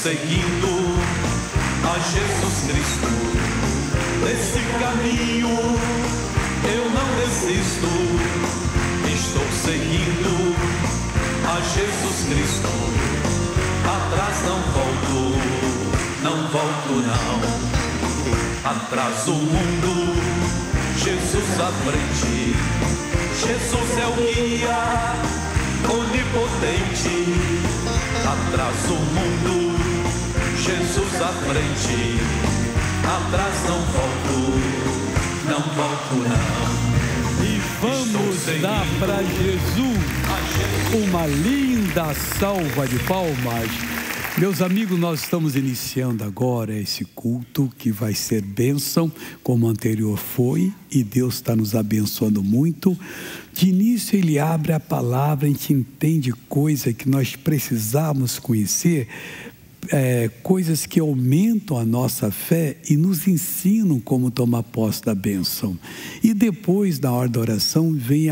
seguindo a Jesus Cristo. Nesse caminho eu não desisto. Estou seguindo a Jesus Cristo. Atrás não volto, não volto não. Atrás o mundo, Jesus à frente. Jesus é o guia onipotente. Atrás o mundo, Jesus à frente. Atrás não volto, não volto não. E vamos dar para Jesus uma linda salva de palmas. Meus amigos, nós estamos iniciando agora esse culto que vai ser bênção, como o anterior foi, e Deus está nos abençoando muito. De início ele abre a palavra, a gente entende coisa que nós precisamos conhecer, coisas que aumentam a nossa fé e nos ensinam como tomar posse da bênção. E depois, na hora da oração, vem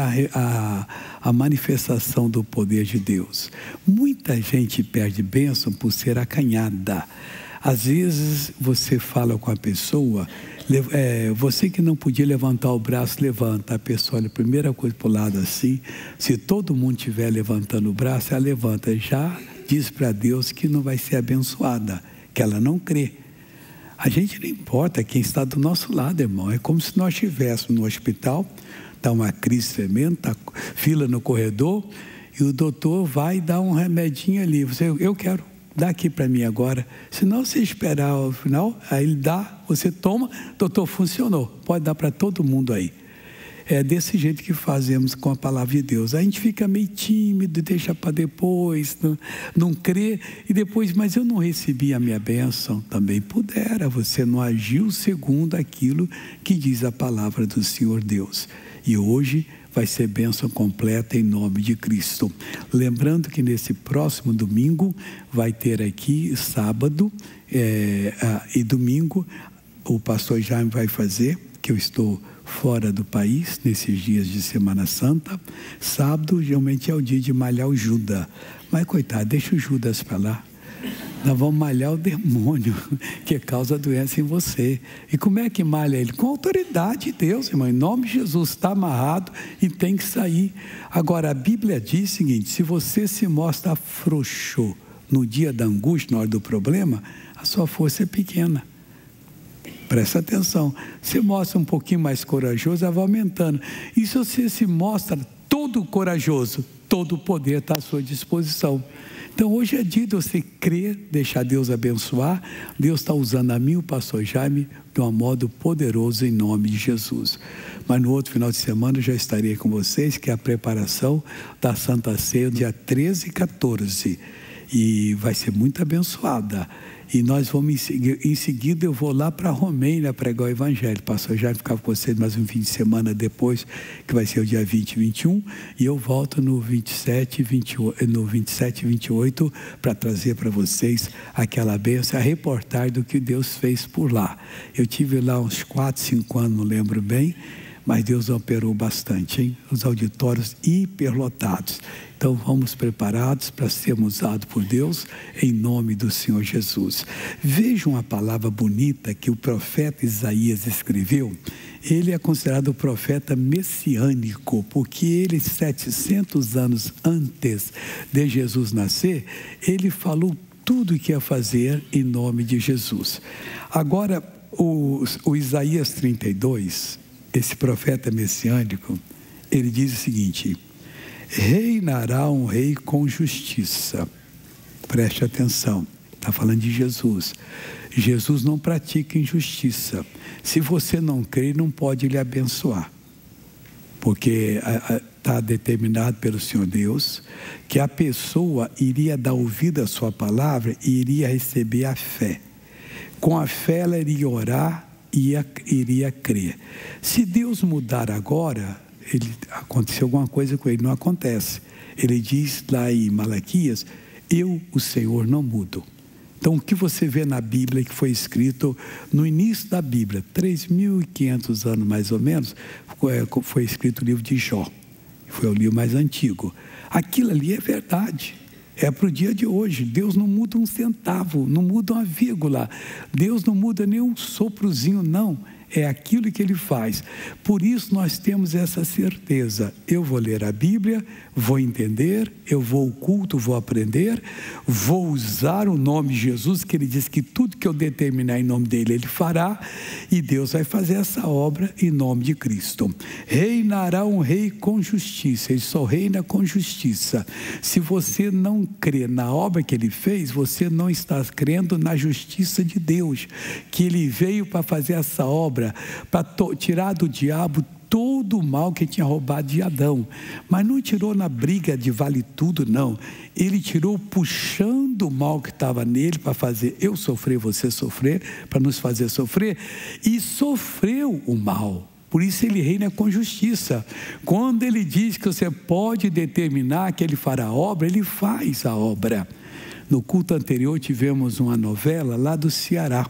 a manifestação do poder de Deus. Muita gente perde bênção por ser acanhada. Às vezes você fala com a pessoa, você que não podia levantar o braço, levanta. A pessoa olha a primeira coisa para o lado assim. Se todo mundo estiver levantando o braço, ela levanta. Já diz para Deus que não vai ser abençoada, que ela não crê. A gente não importa quem está do nosso lado, irmão. É como se nós estivéssemos no hospital, está uma crise tremenda, está fila no corredor, e o doutor vai dar um remedinho ali. Eu quero, dá aqui para mim agora. Se não você esperar o final, aí ele dá, você toma, doutor, funcionou. Pode dar para todo mundo aí. É desse jeito que fazemos com a palavra de Deus. A gente fica meio tímido, deixa para depois, não crê, e depois, mas eu não recebi a minha bênção. Também pudera, você não agiu segundo aquilo que diz a palavra do Senhor Deus. E hoje vai ser bênção completa em nome de Cristo. Lembrando que nesse próximo domingo vai ter aqui sábado e domingo o pastor Jaime vai fazer, que eu estou fora do país, nesses dias de Semana Santa. Sábado, geralmente é o dia de malhar o Judas. Mas, coitado, deixa o Judas para lá. Nós vamos malhar o demônio que causa doença em você. E como é que malha ele? Com a autoridade de Deus, irmão. Em nome de Jesus, está amarrado e tem que sair. Agora, a Bíblia diz o seguinte: se você se mostra frouxo no dia da angústia, na hora do problema, a sua força é pequena. Presta atenção, você mostra um pouquinho mais corajoso, ela vai aumentando. E se você se mostra todo corajoso, todo o poder está à sua disposição. Então hoje é dia de você crer, deixar Deus abençoar. Deus está usando a mim, o pastor Jaime, de um modo poderoso em nome de Jesus. Mas no outro final de semana eu já estarei com vocês, que é a preparação da Santa Ceia, dia 13 e 14. E vai ser muito abençoada. E nós vamos, em seguida eu vou lá para a Romênia pregar o Evangelho. Pastor já ficar com vocês mais um fim de semana depois, que vai ser o dia 20 e 21. E eu volto no 27 e 28 para trazer para vocês aquela bênção, a reportagem do que Deus fez por lá. Eu tive lá uns 4, 5 anos, não lembro bem, mas Deus operou bastante, hein? Os auditórios hiperlotados. Então vamos preparados para sermos usados por Deus em nome do Senhor Jesus. Vejam a palavra bonita que o profeta Isaías escreveu. Ele é considerado o profeta messiânico, porque ele, 700 anos antes de Jesus nascer, ele falou tudo o que ia fazer em nome de Jesus. Agora, o Isaías 32, esse profeta messiânico, ele diz o seguinte: reinará um rei com justiça. Preste atenção, está falando de Jesus. Jesus não pratica injustiça. Se você não crê, não pode lhe abençoar, porque está determinado pelo Senhor Deus que a pessoa iria dar ouvido à sua palavra e iria receber a fé. Com a fé ela iria orar e iria crer. Se Deus mudar agora, aconteceu alguma coisa com ele, não acontece. Ele diz lá em Malaquias: eu, o Senhor, não mudo. Então o que você vê na Bíblia, que foi escrito no início da Bíblia, 3.500 anos mais ou menos, foi escrito o livro de Jó, que foi o livro mais antigo. Aquilo ali é verdade. É para o dia de hoje. Deus não muda um centavo, não muda uma vírgula. Deus não muda nem um soprozinho, não. É aquilo que Ele faz. Por isso nós temos essa certeza. Eu vou ler a Bíblia, vou entender, eu vou ao culto, vou aprender, vou usar o nome de Jesus, que Ele diz que tudo que eu determinar em nome dEle, Ele fará, e Deus vai fazer essa obra em nome de Cristo. Reinará um rei com justiça. Ele só reina com justiça. Se você não crê na obra que Ele fez, você não está crendo na justiça de Deus, que Ele veio para fazer essa obra, para tirar do diabo todo o mal que tinha roubado de Adão. Mas não tirou na briga de vale tudo, não. Ele tirou puxando o mal que estava nele para fazer eu sofrer, você sofrer, para nos fazer sofrer, e sofreu o mal. Por isso Ele reina com justiça. Quando Ele diz que você pode determinar que Ele fará a obra, Ele faz a obra. No culto anterior tivemos uma novela lá do Ceará.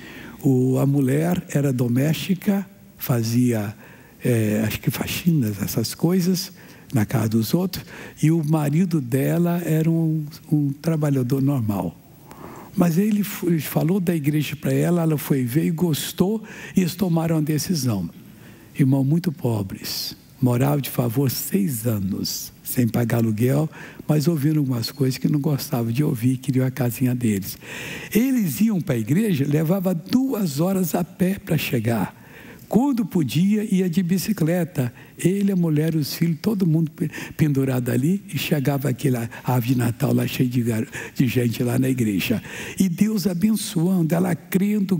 A mulher era doméstica, fazia, acho que faxinas, essas coisas, na casa dos outros, e o marido dela era um trabalhador normal. Mas ele falou da igreja para ela, ela foi ver e gostou, e eles tomaram uma decisão. Irmão, muito pobres, moravam de favor 6 anos, sem pagar aluguel, mas ouviram algumas coisas que não gostavam de ouvir, queriam a casinha deles. Eles iam para a igreja, levava 2 horas a pé para chegar. Quando podia, ia de bicicleta. Ele, a mulher, os filhos, todo mundo pendurado ali, e chegava aquela árvore de Natal lá, cheia de gente lá na igreja. E Deus abençoando, ela crendo.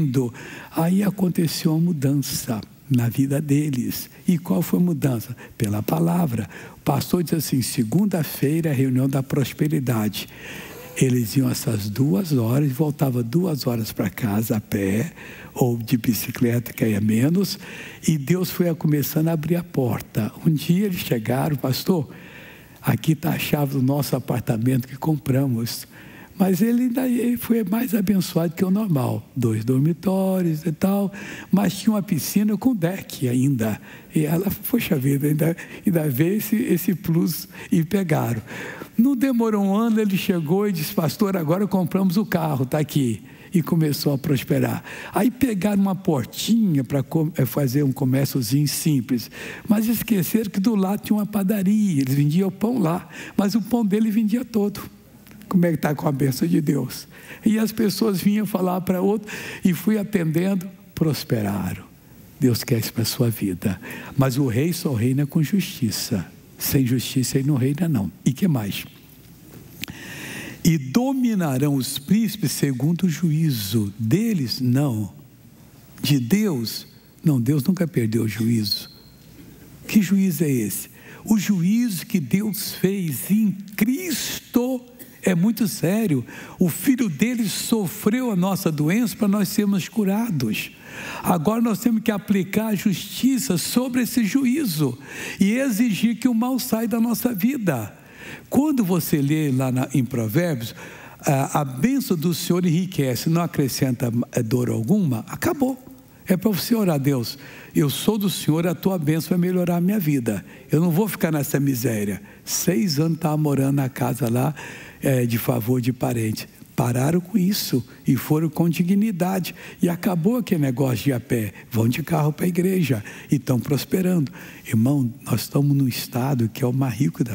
Aí aconteceu uma mudança na vida deles. E qual foi a mudança? Pela palavra. O pastor disse assim: segunda-feira é a reunião da prosperidade. Eles iam essas 2 horas e voltavam 2 horas para casa a pé ou de bicicleta, que ia menos, e Deus foi começando a abrir a porta. Um dia eles chegaram: pastor, aqui está a chave do nosso apartamento que compramos. Mas ele foi mais abençoado que o normal. 2 dormitórios e tal, mas tinha uma piscina com deck ainda. E ela, poxa vida, ainda veio esse plus e pegaram. Não demorou um ano, ele chegou e disse: pastor, agora compramos o carro, está aqui. E começou a prosperar. Aí pegaram uma portinha para fazer um comérciozinho simples, mas esqueceram que do lado tinha uma padaria, eles vendiam pão lá, mas o pão dele vendia todo. Como é que está com a bênção de Deus? E as pessoas vinham falar para outro, e fui atendendo, prosperaram. Deus quer isso para a sua vida. Mas o rei só reina com justiça. Sem justiça ele não reina, não. E que mais? E dominarão os príncipes segundo o juízo deles? Não. De Deus? Não, Deus nunca perdeu o juízo. Que juízo é esse? O juízo que Deus fez em Cristo é muito sério. O Filho dele sofreu a nossa doença para nós sermos curados. Agora nós temos que aplicar a justiça sobre esse juízo e exigir que o mal saia da nossa vida. Quando você lê lá em Provérbios, a bênção do Senhor enriquece, não acrescenta dor alguma, acabou. É para você orar: Deus, eu sou do Senhor, a tua bênção vai melhorar a minha vida. Eu não vou ficar nessa miséria. 6 anos estava morando na casa lá, de favor de parente. Pararam com isso e foram com dignidade. E acabou aquele negócio de ir a pé. Vão de carro para a igreja e estão prosperando. Irmão, nós estamos num estado que é o mais rico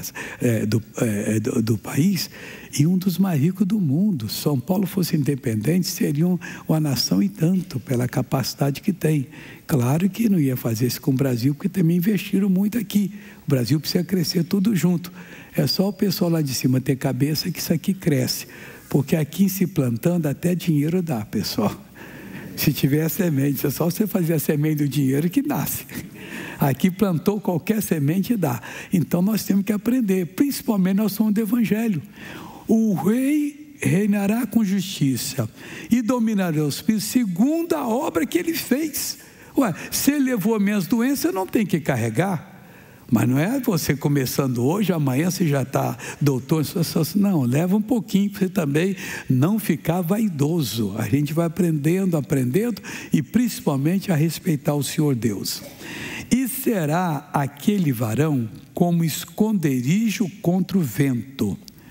do país e um dos mais ricos do mundo. Se São Paulo fosse independente, seria uma nação e tanto, pela capacidade que tem. Claro que não ia fazer isso com o Brasil, porque também investiram muito aqui. O Brasil precisa crescer tudo junto. É só o pessoal lá de cima ter cabeça que isso aqui cresce. Porque aqui se plantando até dinheiro dá, pessoal. Se tiver semente, é só você fazer a semente do dinheiro que nasce. Aqui plantou qualquer semente dá. Então nós temos que aprender, principalmente nós somos do Evangelho. O rei reinará com justiça e dominará os príncipes segundo a obra que ele fez. Ué, se ele levou minhas doenças, não tem que carregar. Mas não é você começando hoje, amanhã você já está doutor. Não, leva um pouquinho para você também não ficar vaidoso. A gente vai aprendendo e principalmente a respeitar o Senhor Deus. E será aquele varão como esconderijo contra o vento,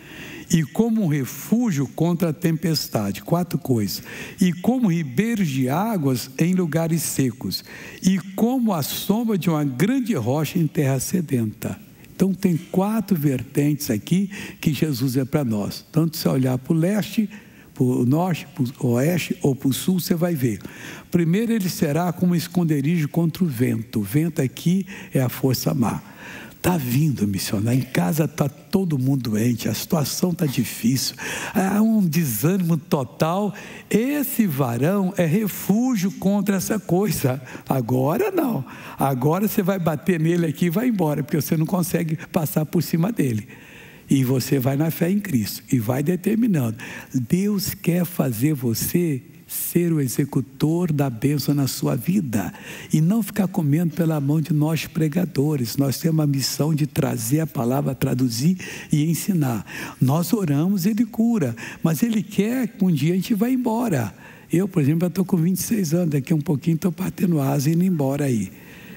e como um refúgio contra a tempestade. 4 coisas. E como ribeiros de águas em lugares secos, e como a sombra de uma grande rocha em terra sedenta. Então tem 4 vertentes aqui que Jesus é para nós. Tanto se olhar para o leste, para o norte, para o oeste ou para o sul, você vai ver. Primeiro, ele será como um esconderijo contra o vento. O vento aqui é a força má. Está vindo, missionário. Em casa está todo mundo doente, a situação está difícil, há um desânimo total. Esse varão é refúgio contra essa coisa. Agora não. Agora você vai bater nele aqui e vai embora, porque você não consegue passar por cima dele. E você vai na fé em Cristo e vai determinando. Deus quer fazer você ser o executor da bênção na sua vida e não ficar comendo pela mão de nós pregadores. Nós temos a missão de trazer a palavra, traduzir e ensinar. Nós oramos, Ele cura, mas Ele quer que um dia a gente vá embora. Eu, por exemplo, estou com 26 anos, daqui a um pouquinho estou batendo asa e indo embora aí.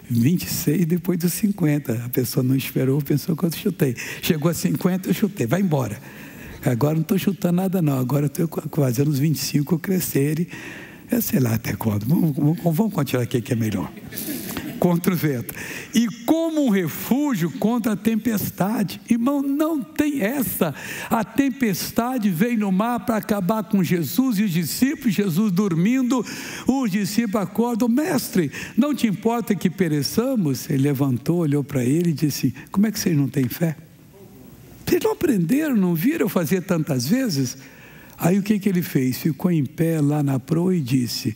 26 depois dos 50, a pessoa não esperou, pensou que eu chutei. Chegou a 50, eu chutei, vai embora. Agora não estou chutando nada não, agora estou fazendo os 25 crescerem, eu sei lá até quando, vamos continuar aqui que é melhor. Contra o vento. E como um refúgio contra a tempestade. Irmão, não tem essa. A tempestade veio no mar para acabar com Jesus e os discípulos. Jesus dormindo, os discípulos acordam. Mestre, não te importa que pereçamos? Ele levantou, olhou para ele e disse: como é que vocês não têm fé? Vocês não aprenderam, não viram eu fazer tantas vezes? Aí o que ele fez? Ficou em pé lá na proa e disse: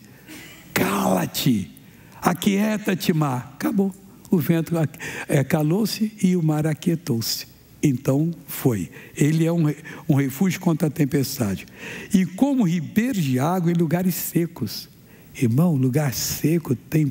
cala-te, aquieta-te, mar. Acabou. O vento calou-se e o mar aquietou-se. Então foi. Ele é um refúgio contra a tempestade. E como ribeiro de água em lugares secos. Irmão, lugar seco tem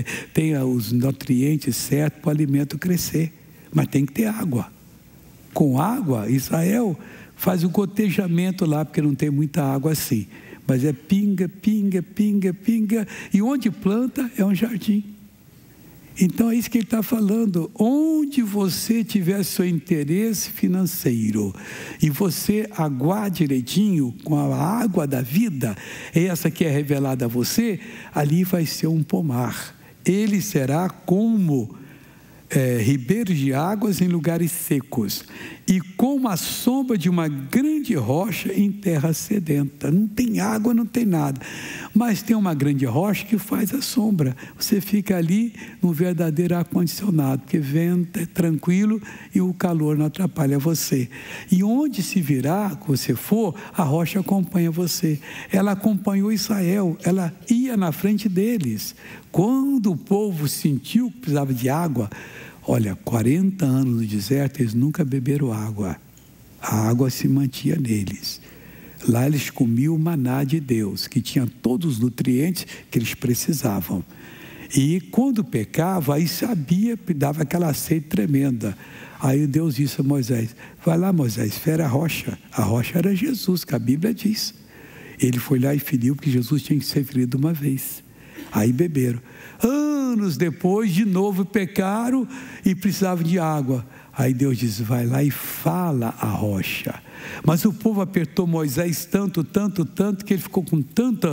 os nutrientes certos para o alimento crescer. Mas tem que ter água. Com água, Israel faz o gotejamento lá, porque não tem muita água assim. Mas é pinga, pinga, pinga, pinga. E onde planta é um jardim. Então é isso que ele está falando. Onde você tiver seu interesse financeiro e você aguar direitinho com a água da vida, essa que é revelada a você, ali vai ser um pomar. Ele será como ribeiros de águas em lugares secos, e como a sombra de uma grande rocha em terra sedenta. Não tem água, não tem nada, mas tem uma grande rocha que faz a sombra. Você fica ali no verdadeiro ar-condicionado, porque vento é tranquilo e o calor não atrapalha você. E onde se virar, que você for, a rocha acompanha você. Ela acompanhou Israel, ela ia na frente deles. Quando o povo sentiu que precisava de água, olha, 40 anos no deserto, eles nunca beberam água. A água se mantinha neles. Lá eles comiam o maná de Deus, que tinha todos os nutrientes que eles precisavam. E quando pecava, aí sabia, dava aquela sede tremenda. Aí Deus disse a Moisés: vai lá, Moisés, fere a rocha. A rocha era Jesus, que a Bíblia diz. Ele foi lá e feriu, porque Jesus tinha que ser ferido uma vez. Aí beberam. Anos depois, de novo pecaram e precisavam de água. Aí Deus diz: vai lá e fala a rocha. Mas o povo apertou Moisés tanto, que ele ficou com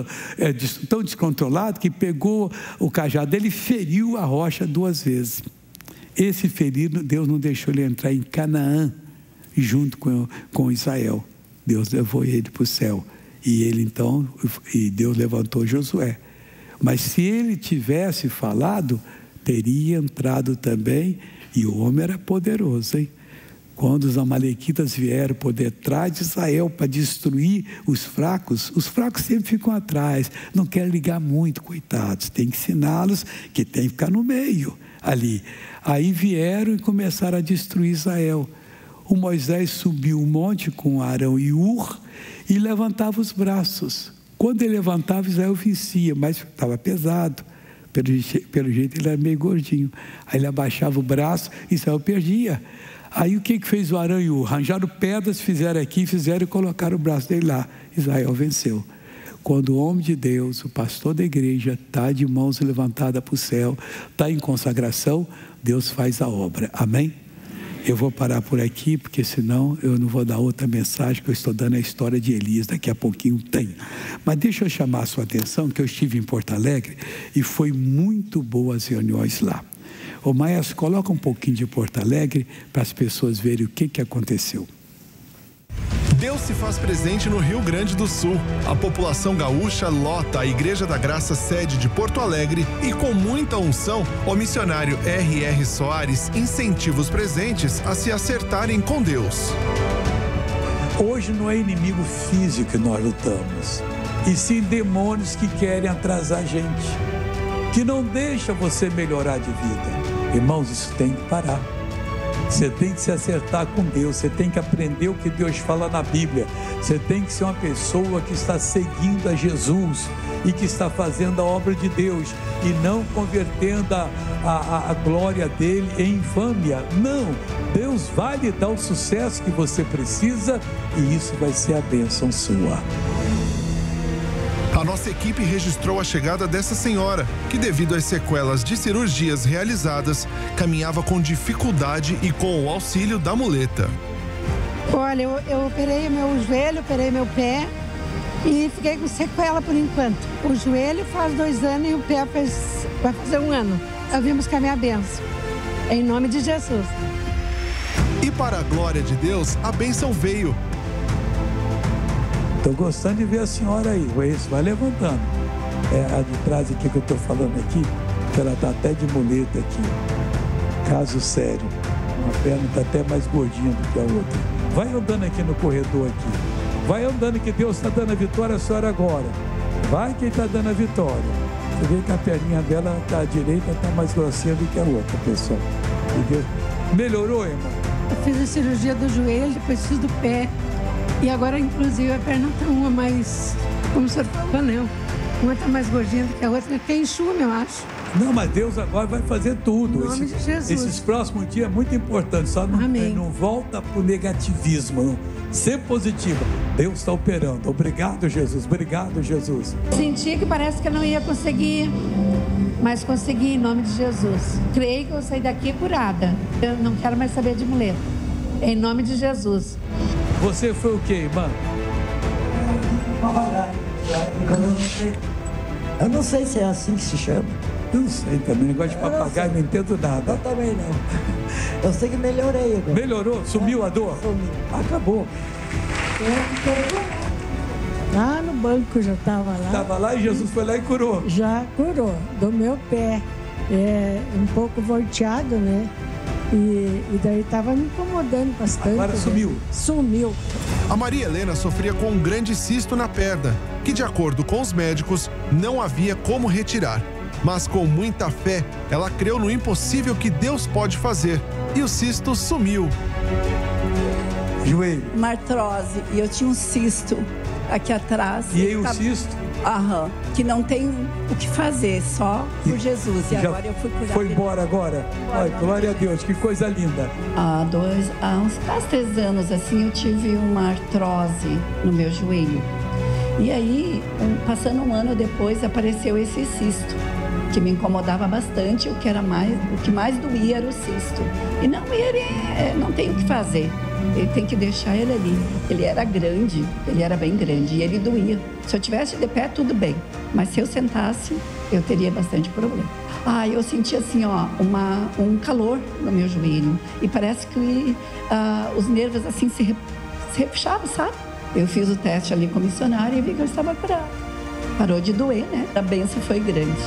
tão descontrolado, que pegou o cajado dele e feriu a rocha 2 vezes. Esse ferido, Deus não deixou ele entrar em Canaã, junto com Israel. Deus levou ele para o céu. E Deus levantou Josué. Mas se ele tivesse falado, teria entrado também, e o homem era poderoso, hein? Quando os amalequitas vieram por detrás de Israel para destruir os fracos sempre ficam atrás, não querem ligar muito, coitados, tem que ensiná-los que tem que ficar no meio ali. Aí vieram e começaram a destruir Israel. O Moisés subiu o monte com Arão e Ur e levantava os braços. Quando ele levantava, Israel vencia, mas estava pesado. Pelo jeito ele era meio gordinho. Aí ele abaixava o braço e Israel perdia. Aí o que fez o Arão e o Ur? Arranjaram pedras, fizeram e colocaram o braço dele lá. Israel venceu. Quando o homem de Deus, o pastor da igreja, está de mãos levantadas para o céu, está em consagração, Deus faz a obra. Amém? Eu vou parar por aqui, porque senão eu não vou dar outra mensagem, que eu estou dando a história de Elias, daqui a pouquinho tem. Mas deixa eu chamar a sua atenção, que eu estive em Porto Alegre e foi muito boas as reuniões lá. Ô Maias, coloca um pouquinho de Porto Alegre para as pessoas verem o que aconteceu. Deus se faz presente no Rio Grande do Sul. A população gaúcha lota a Igreja da Graça sede de Porto Alegre e com muita unção, o missionário R.R. Soares incentiva os presentes a se acertarem com Deus. Hoje não é inimigo físico que nós lutamos, e sim demônios que querem atrasar a gente, que não deixa você melhorar de vida. Irmãos, isso tem que parar. Você tem que se acertar com Deus, você tem que aprender o que Deus fala na Bíblia, você tem que ser uma pessoa que está seguindo a Jesus e que está fazendo a obra de Deus e não convertendo a glória dele em infâmia. Não, Deus vai lhe dar o sucesso que você precisa e isso vai ser a bênção sua. A nossa equipe registrou a chegada dessa senhora, que devido às sequelas de cirurgias realizadas, caminhava com dificuldade e com o auxílio da muleta. Olha, eu operei meu joelho, operei meu pé e fiquei com sequela por enquanto. O joelho faz 2 anos e o pé vai fazer 1 ano. Eu vim buscar minha bênção, em nome de Jesus. E para a glória de Deus, a bênção veio. Estou gostando de ver a senhora aí, vai levantando. É a de trás aqui que eu estou falando aqui, que ela está até de muleta aqui. Caso sério. Uma perna está até mais gordinha do que a outra. Vai andando aqui no corredor aqui. Vai andando que Deus está dando a vitória à senhora agora. Vai que Ele está dando a vitória. Você vê que a perninha dela, a direita, está mais grossinha do que a outra, pessoal. Entendeu? Melhorou, irmã? Eu fiz a cirurgia do joelho, depois fiz do pé. E agora, inclusive, a perna está uma mais, como o senhor falou, não. Uma está mais gordinha do que a outra, que é enxume, eu acho. Não, mas Deus agora vai fazer tudo. Em nome de Jesus. Esses próximos dias é muito importante, só não volta para o negativismo, não. Ser positiva. Deus está operando. Obrigado, Jesus. Obrigado, Jesus. Senti que parece que eu não ia conseguir, mas consegui em nome de Jesus. Creio que eu vou sair daqui curada. Eu não quero mais saber de muleta. Em nome de Jesus. Você foi o quê, irmã? Eu não sei se é assim que se chama. Eu não sei também, negócio de papagaio, não entendo nada. Eu também não. Eu sei que melhorei agora. Melhorou? Sumiu a dor? Sumiu. Acabou. Lá no banco já estava lá. Estava lá e Jesus foi lá e curou. Já curou, do meu pé. É um pouco volteado, né? E daí estava me incomodando bastante. Agora sumiu? Né? Sumiu. A Maria Helena sofria com um grande cisto na perna, que de acordo com os médicos, não havia como retirar. Mas com muita fé, ela creu no impossível que Deus pode fazer. E o cisto sumiu. Joelho. Uma artrose. E eu tinha um cisto aqui atrás. E aí o cisto? Aham. Que não tem o que fazer, só por Jesus. E agora eu fui curada. Foi embora agora? Ai, glória a Deus, que coisa linda. Há uns quase 3 anos, assim, eu tive uma artrose no meu joelho. E aí, passando 1 ano depois, apareceu esse cisto, que me incomodava bastante. O que mais doía era o cisto. E não tem o que fazer. Ele tem que deixar ele ali. Ele era grande, ele era bem grande e ele doía. Se eu tivesse de pé, tudo bem. Mas se eu sentasse, eu teria bastante problema. Eu senti assim, um calor no meu joelho. E parece que os nervos assim se repuxavam, sabe? Eu fiz o teste ali com o missionário e vi que eu estava curada. Parou de doer, né? A bênção foi grande.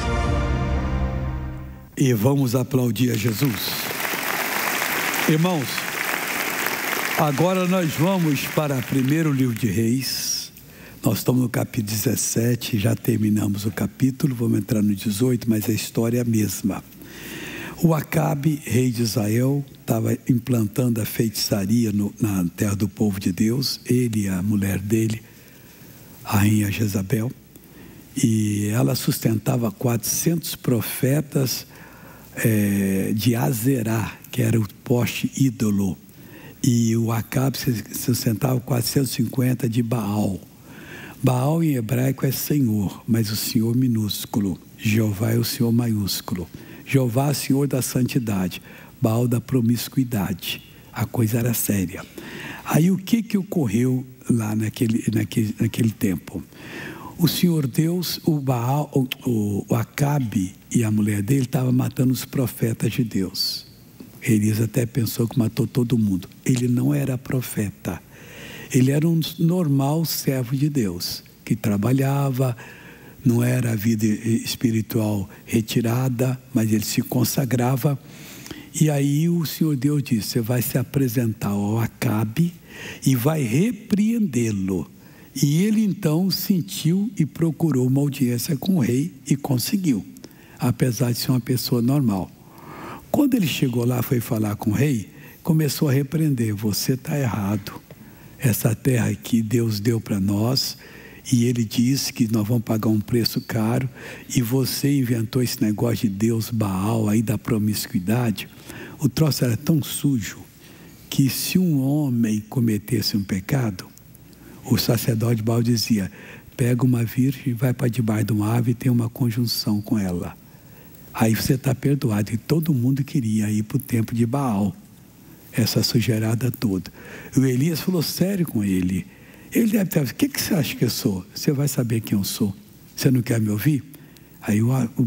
E vamos aplaudir a Jesus. Irmãos, agora nós vamos para o 1º livro de Reis. Nós estamos no capítulo 17, já terminamos o capítulo, vamos entrar no 18, mas a história é a mesma. O Acabe, rei de Israel, estava implantando a feitiçaria na terra do povo de Deus, ele e a mulher dele, a rainha Jezabel, e ela sustentava 400 profetas de Azerá, que era o poste ídolo. E o Acabe sustentava 450 de Baal. Baal em hebraico é Senhor, mas o Senhor minúsculo. Jeová é o Senhor maiúsculo. Jeová é o Senhor da santidade. Baal da promiscuidade. A coisa era séria. Aí o que ocorreu lá naquele tempo? O Senhor Deus, o Baal, o Acabe e a mulher dele estavam matando os profetas de Deus. Elias até pensou que matou todo mundo. Ele não era profeta. Ele era um normal servo de Deus, que trabalhava, não era a vida espiritual retirada, mas ele se consagrava. E aí o Senhor Deus disse: você vai se apresentar ao Acabe e vai repreendê-lo. E ele então sentiu e procurou uma audiência com o rei e conseguiu, apesar de ser uma pessoa normal. Quando ele chegou lá, foi falar com o rei, começou a repreender: você está errado. Essa terra aqui Deus deu para nós, e ele disse que nós vamos pagar um preço caro, e você inventou esse negócio de Deus Baal aí da promiscuidade. O troço era tão sujo que se um homem cometesse um pecado, o sacerdote Baal dizia: pega uma virgem, vai para debaixo de uma árvore e tem uma conjunção com ela. Aí você está perdoado. E todo mundo queria ir para o templo de Baal, essa sujeirada toda. O Elias falou sério com ele. Ele deve ter: o que você acha que eu sou? Você vai saber quem eu sou. Você não quer me ouvir? Aí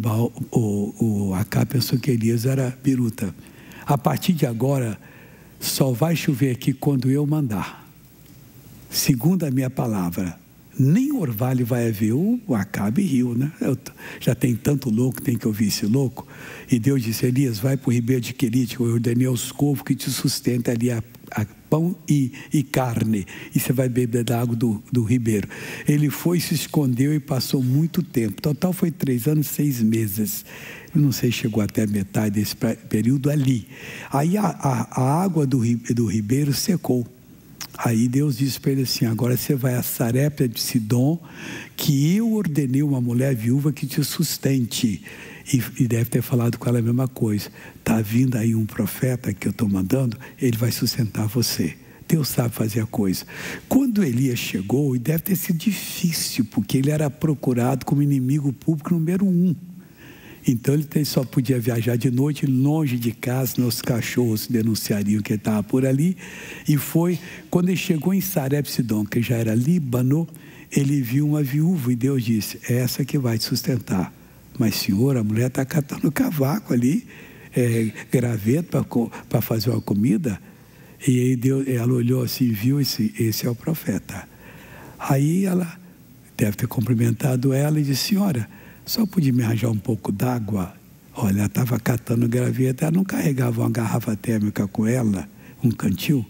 o Acabe pensou que Elias era biruta. A partir de agora, só vai chover aqui quando eu mandar. Segundo a minha palavra, nem orvalho vai haver. O Acabe riu, né? Já tem tanto louco, tem que ouvir esse louco. E Deus disse: Elias, vai para o ribeiro de Querite, eu ordenei aos corvos que te sustentem ali a pão e carne, e você vai beber da água do ribeiro. Ele foi, se escondeu e passou muito tempo. Total foi 3 anos e 6 meses. Eu não sei, chegou até a metade desse período ali. Aí a água do ribeiro secou. Aí Deus disse para ele assim: agora você vai a Sarepta de Sidom, que eu ordenei uma mulher viúva que te sustente. E deve ter falado com ela a mesma coisa: está vindo aí um profeta que eu estou mandando, ele vai sustentar você. Deus sabe fazer a coisa. Quando Elias chegou, e deve ter sido difícil, porque ele era procurado como inimigo público número 1. Então ele só podia viajar de noite, longe de casa, senão os cachorros denunciariam que ele estava por ali. E foi, quando ele chegou em Sarepta de Sidom, que já era Líbano, ele viu uma viúva e Deus disse: é essa que vai te sustentar. Mas senhor, a mulher está catando cavaco ali, graveto para fazer uma comida. E aí ela olhou assim, viu, esse é o profeta. Aí ela deve ter cumprimentado ela e disse: senhora, só podia me arranjar um pouco d'água? Olha, ela estava catando graveto, ela não carregava uma garrafa térmica com ela, um cantil?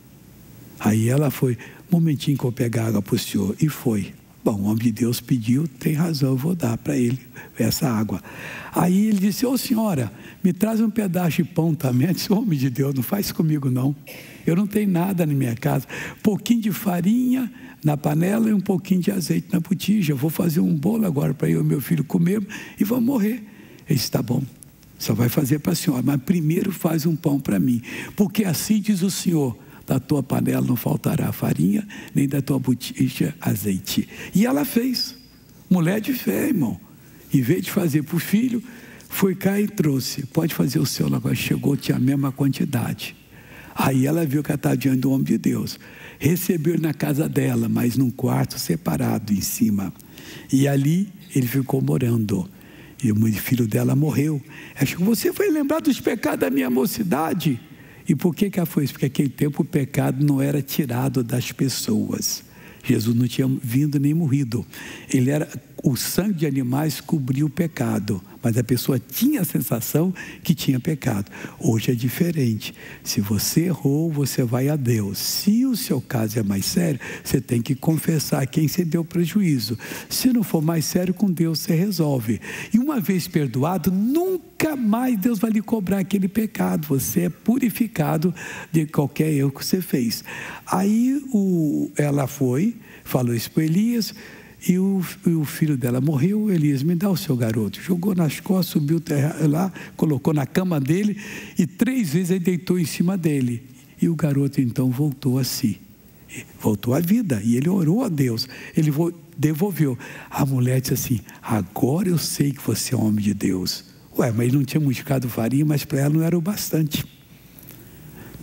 Aí ela foi: um momentinho que eu pegar água para o senhor. E foi. Bom, o homem de Deus pediu, tem razão, eu vou dar para ele essa água. Aí ele disse: ô senhora, me traz um pedaço de pão também. Eu disse: homem de Deus, não faz comigo não. Eu não tenho nada na minha casa. Um pouquinho de farinha na panela e um pouquinho de azeite na botija. Eu vou fazer um bolo agora para eu e meu filho comer e vamos morrer. Ele disse: tá bom, só vai fazer para a senhora, mas primeiro faz um pão para mim. Porque assim diz o Senhor: da tua panela não faltará farinha, nem da tua botija azeite. E ela fez. Mulher de fé, irmão. Em vez de fazer para o filho, foi cá e trouxe. Pode fazer o seu agora. Chegou, tinha a mesma quantidade. Aí ela viu que ela estava diante do homem de Deus. Recebeu ele na casa dela, mas num quarto separado em cima. E ali ele ficou morando. E o filho dela morreu. Ela chegou: você foi lembrar dos pecados da minha mocidade? E por que ela foi isso? Porque naquele tempo o pecado não era tirado das pessoas. Jesus não tinha vindo nem morrido. O sangue de animais cobria o pecado, mas a pessoa tinha a sensação que tinha pecado. Hoje é diferente. Se você errou, você vai a Deus. Se o seu caso é mais sério, você tem que confessar quem você deu prejuízo. Se não for mais sério, com Deus você resolve. E uma vez perdoado, nunca mais Deus vai lhe cobrar aquele pecado. Você é purificado de qualquer erro que você fez. Aí ela foi, falou isso para Elias. E o filho dela morreu. Elias: me dá o seu garoto. Jogou nas costas, subiu lá, colocou na cama dele, e 3 vezes ele deitou em cima dele. E o garoto então voltou a si, voltou à vida. E ele orou a Deus, ele devolveu. A mulher disse assim: agora eu sei que você é homem de Deus. Mas ele não tinha multiplicado farinha, mas para ela não era o bastante.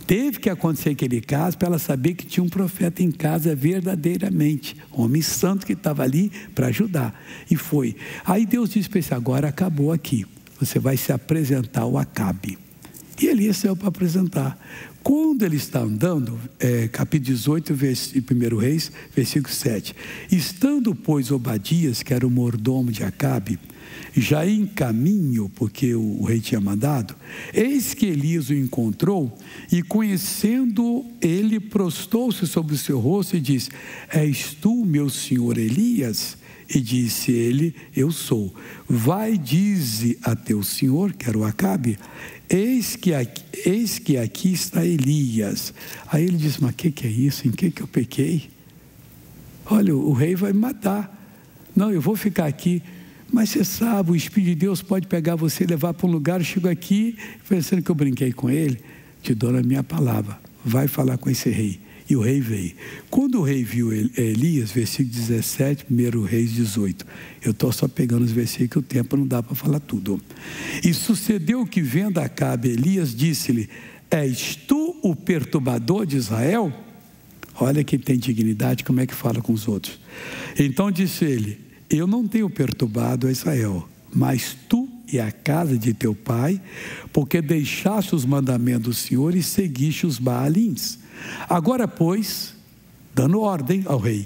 Teve que acontecer aquele caso para ela saber que tinha um profeta em casa verdadeiramente, um homem santo que estava ali para ajudar. E foi. Aí Deus disse para ele: agora acabou aqui, você vai se apresentar ao Acabe. E Elias saiu para apresentar. Quando ele está andando, capítulo 18, 1 Reis, versículo 7. Estando, pois, Obadias, que era o mordomo de Acabe, já em caminho, porque o rei tinha mandado, eis que Elias o encontrou, e conhecendo ele, prostou-se sobre o seu rosto e disse: és tu, meu senhor Elias? E disse ele: eu sou. Vai, dize a teu senhor, que era o Acabe, eis que aqui está Elias. Aí ele disse: mas o que é isso? Em que eu pequei? Olha, o rei vai me matar. Não, eu vou ficar aqui. Mas você sabe, o Espírito de Deus pode pegar você e levar para um lugar. Eu chego aqui, pensando que eu brinquei com ele. Te dou a minha palavra, vai falar com esse rei. E o rei veio. Quando o rei viu Elias, versículo 17, 1 Reis 18. Eu estou só pegando os versículos, que o tempo não dá para falar tudo. E sucedeu que, vendo Acabe, Elias disse-lhe: és tu o perturbador de Israel? Olha quem tem dignidade, como é que fala com os outros. Então disse ele: eu não tenho perturbado a Israel, mas tu e a casa de teu pai, porque deixaste os mandamentos do Senhor e seguiste os Baalins. Agora, pois, dando ordem ao rei,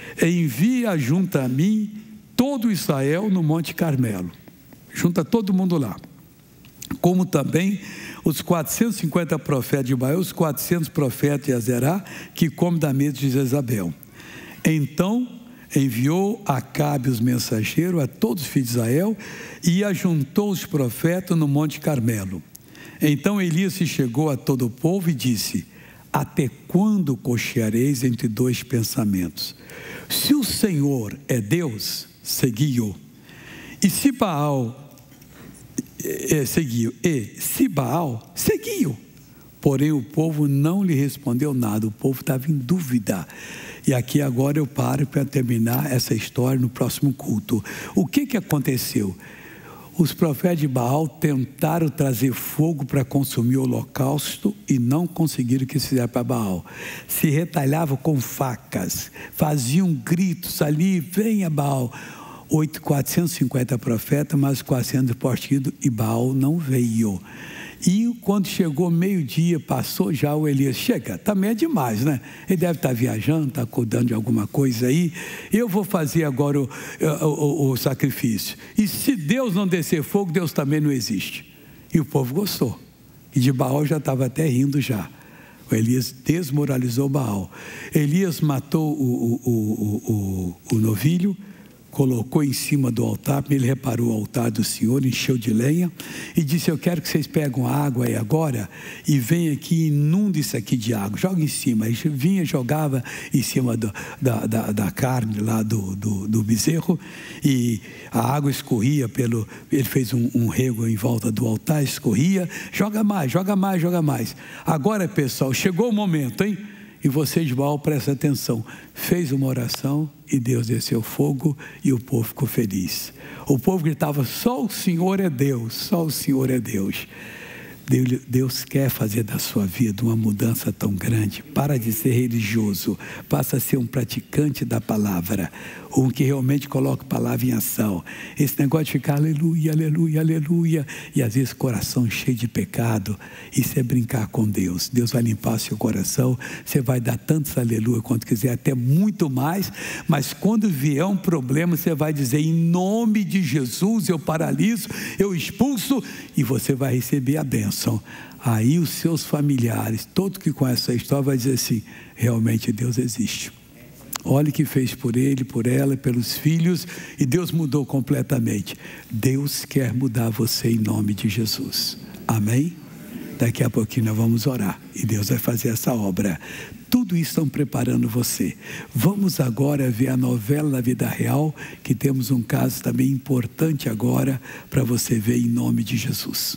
envia junto a mim todo Israel no Monte Carmelo. Junta todo mundo lá. Como também os 450 profetas de Baal, os 400 profetas de Azerá, que comem da mesa de Jezabel. Então enviou Acabe os mensageiros a todos os filhos de Israel e ajuntou os profetas no Monte Carmelo. Então Elias se chegou a todo o povo e disse: até quando cocheareis entre dois pensamentos? Se o Senhor é Deus, segui-o. E se Baal, segui-o. E se Baal, segui-o. Porém o povo não lhe respondeu nada, o povo estava em dúvida. E aqui agora eu paro para terminar essa história no próximo culto. O que aconteceu? Os profetas de Baal tentaram trazer fogo para consumir o holocausto e não conseguiram o que fizeram para Baal. Se retalhavam com facas, faziam gritos ali: venha Baal. 450 profetas, mas 400 partidos, e Baal não veio. E quando chegou meio-dia, passou já o Elias: chega, também é demais, né? Ele deve estar viajando, está cuidando de alguma coisa aí. Eu vou fazer agora o sacrifício. E se Deus não descer fogo, Deus também não existe. E o povo gostou. E de Baal já estava até rindo já. O Elias desmoralizou Baal. Elias matou o novilho, colocou em cima do altar. Ele reparou o altar do Senhor, encheu de lenha e disse: eu quero que vocês peguem água aí agora e venham aqui e inundem isso aqui de água, joga em cima. Aí vinha, jogava em cima da carne lá do bezerro, e a água escorria ele fez um rego em volta do altar, escorria, joga mais, joga mais, joga mais. Agora, pessoal, chegou o momento, hein? E vocês de Baal, prestem atenção. Fez uma oração e Deus desceu fogo e o povo ficou feliz. O povo gritava: só o Senhor é Deus, só o Senhor é Deus. Deus quer fazer da sua vida uma mudança tão grande. Para de ser religioso, passa a ser um praticante da palavra, um que realmente coloca a palavra em ação. Esse negócio de ficar aleluia, aleluia, aleluia, e às vezes coração cheio de pecado, isso é brincar com Deus. Deus vai limpar seu coração, você vai dar tantos aleluia quanto quiser, até muito mais, mas quando vier um problema, você vai dizer: em nome de Jesus eu paraliso, eu expulso, e você vai receber a bênção. Aí os seus familiares, todos que conhecem a história, vai dizer assim: realmente Deus existe. Olha o que fez por ele, por ela, pelos filhos, e Deus mudou completamente. Deus quer mudar você em nome de Jesus. Amém? Daqui a pouquinho nós vamos orar e Deus vai fazer essa obra. Tudo isso estão preparando você. Vamos agora ver a novela da vida real, que temos um caso também importante agora para você ver em nome de Jesus.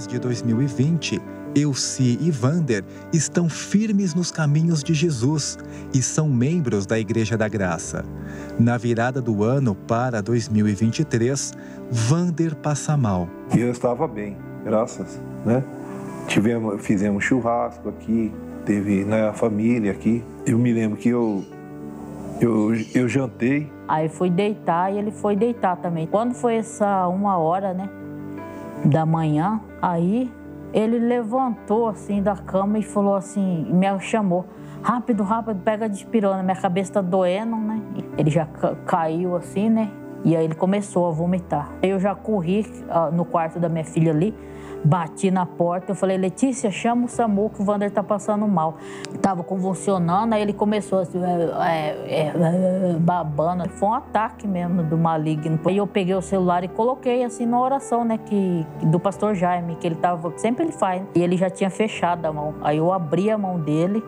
de 2020, Elci e Vander estão firmes nos caminhos de Jesus e são membros da Igreja da Graça. Na virada do ano para 2023, Vander passa mal. E eu estava bem, graças, né? Fizemos churrasco aqui, teve a família aqui. Eu me lembro que eu jantei. Aí fui deitar e ele foi deitar também. Quando foi essa 1h, né, da manhã, aí ele levantou assim da cama e falou assim, me chamou, rápido, pega a dipirona, minha cabeça tá doendo, né? Ele já caiu assim, né? E aí ele começou a vomitar. Eu já corri no quarto da minha filha ali, bati na porta, eu falei, Letícia, chama o SAMU que o Vander tá passando mal. Tava convulsionando, aí ele começou assim, babando. Foi um ataque mesmo do maligno. Aí eu peguei o celular e coloquei assim na oração, né, do pastor Jaime, que ele tava, sempre ele faz. E ele já tinha fechado a mão. Aí eu abri a mão dele,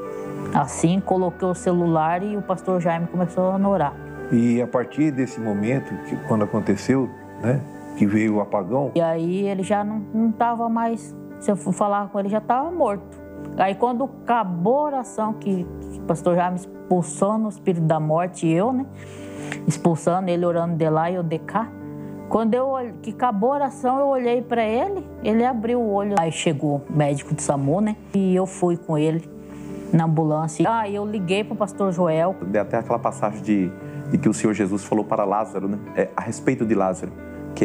assim, coloquei o celular e o pastor Jaime começou a orar. E a partir desse momento, quando aconteceu, né, que veio o apagão. E aí ele já não estava mais, se eu for falar com ele, já estava morto. Aí quando acabou a oração, que o pastor já me expulsou no espírito da morte, e eu, né, expulsando ele, orando de lá e eu de cá. Quando que acabou a oração, eu olhei para ele, ele abriu o olho. Aí chegou o médico do SAMU, né, e eu fui com ele na ambulância. Aí eu liguei para o pastor Joel. Deu até aquela passagem de que o Senhor Jesus falou para Lázaro, né, a respeito de Lázaro, que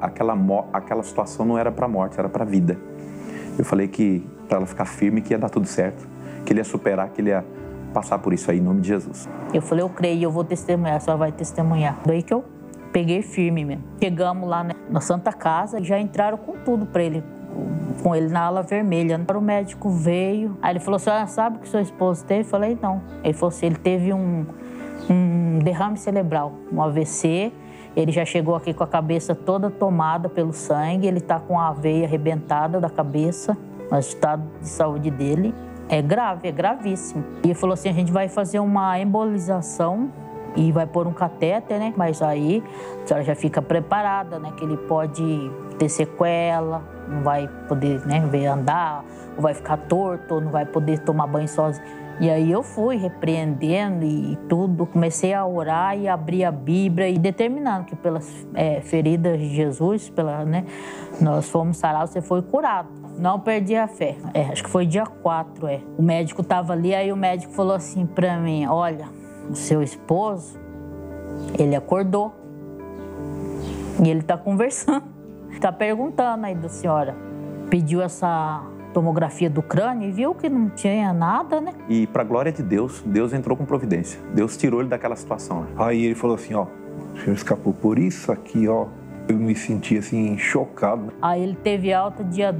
aquela situação não era para a morte, era para a vida. Eu falei que para ela ficar firme, que ia dar tudo certo, que ele ia superar, que ele ia passar por isso aí, em nome de Jesus. Eu falei, eu creio, eu vou testemunhar, a senhora vai testemunhar. Daí que eu peguei firme mesmo. Chegamos lá, né, na Santa Casa e já entraram com tudo para ele, com ele na ala vermelha. O médico veio, aí ele falou, a senhora sabe o que seu esposo teve? Eu falei, não. Ele falou assim, ele teve um derrame cerebral, um AVC. Ele já chegou aqui com a cabeça toda tomada pelo sangue, ele está com a veia arrebentada da cabeça, o estado de saúde dele é grave, é gravíssimo. E ele falou assim, a gente vai fazer uma embolização e vai pôr um catéter, né? Mas aí a senhora já fica preparada, né? Que ele pode ter sequela, não vai poder, né, andar, ou vai ficar torto, ou não vai poder tomar banho sozinho. E aí eu fui repreendendo e tudo, comecei a orar e abrir a Bíblia e determinando que pelas feridas de Jesus, né, nós fomos sarados, você foi curado. Não perdi a fé. Acho que foi dia 4, O médico estava ali, aí o médico falou assim para mim, olha, o seu esposo, ele acordou e ele está conversando, está perguntando aí da senhora, pediu essa tomografia do crânio e viu que não tinha nada, né? E para a glória de Deus, Deus entrou com providência. Deus tirou ele daquela situação, né? Aí ele falou assim, ó, o senhor escapou por isso aqui, ó. Eu me senti assim, chocado. Aí ele teve alta dia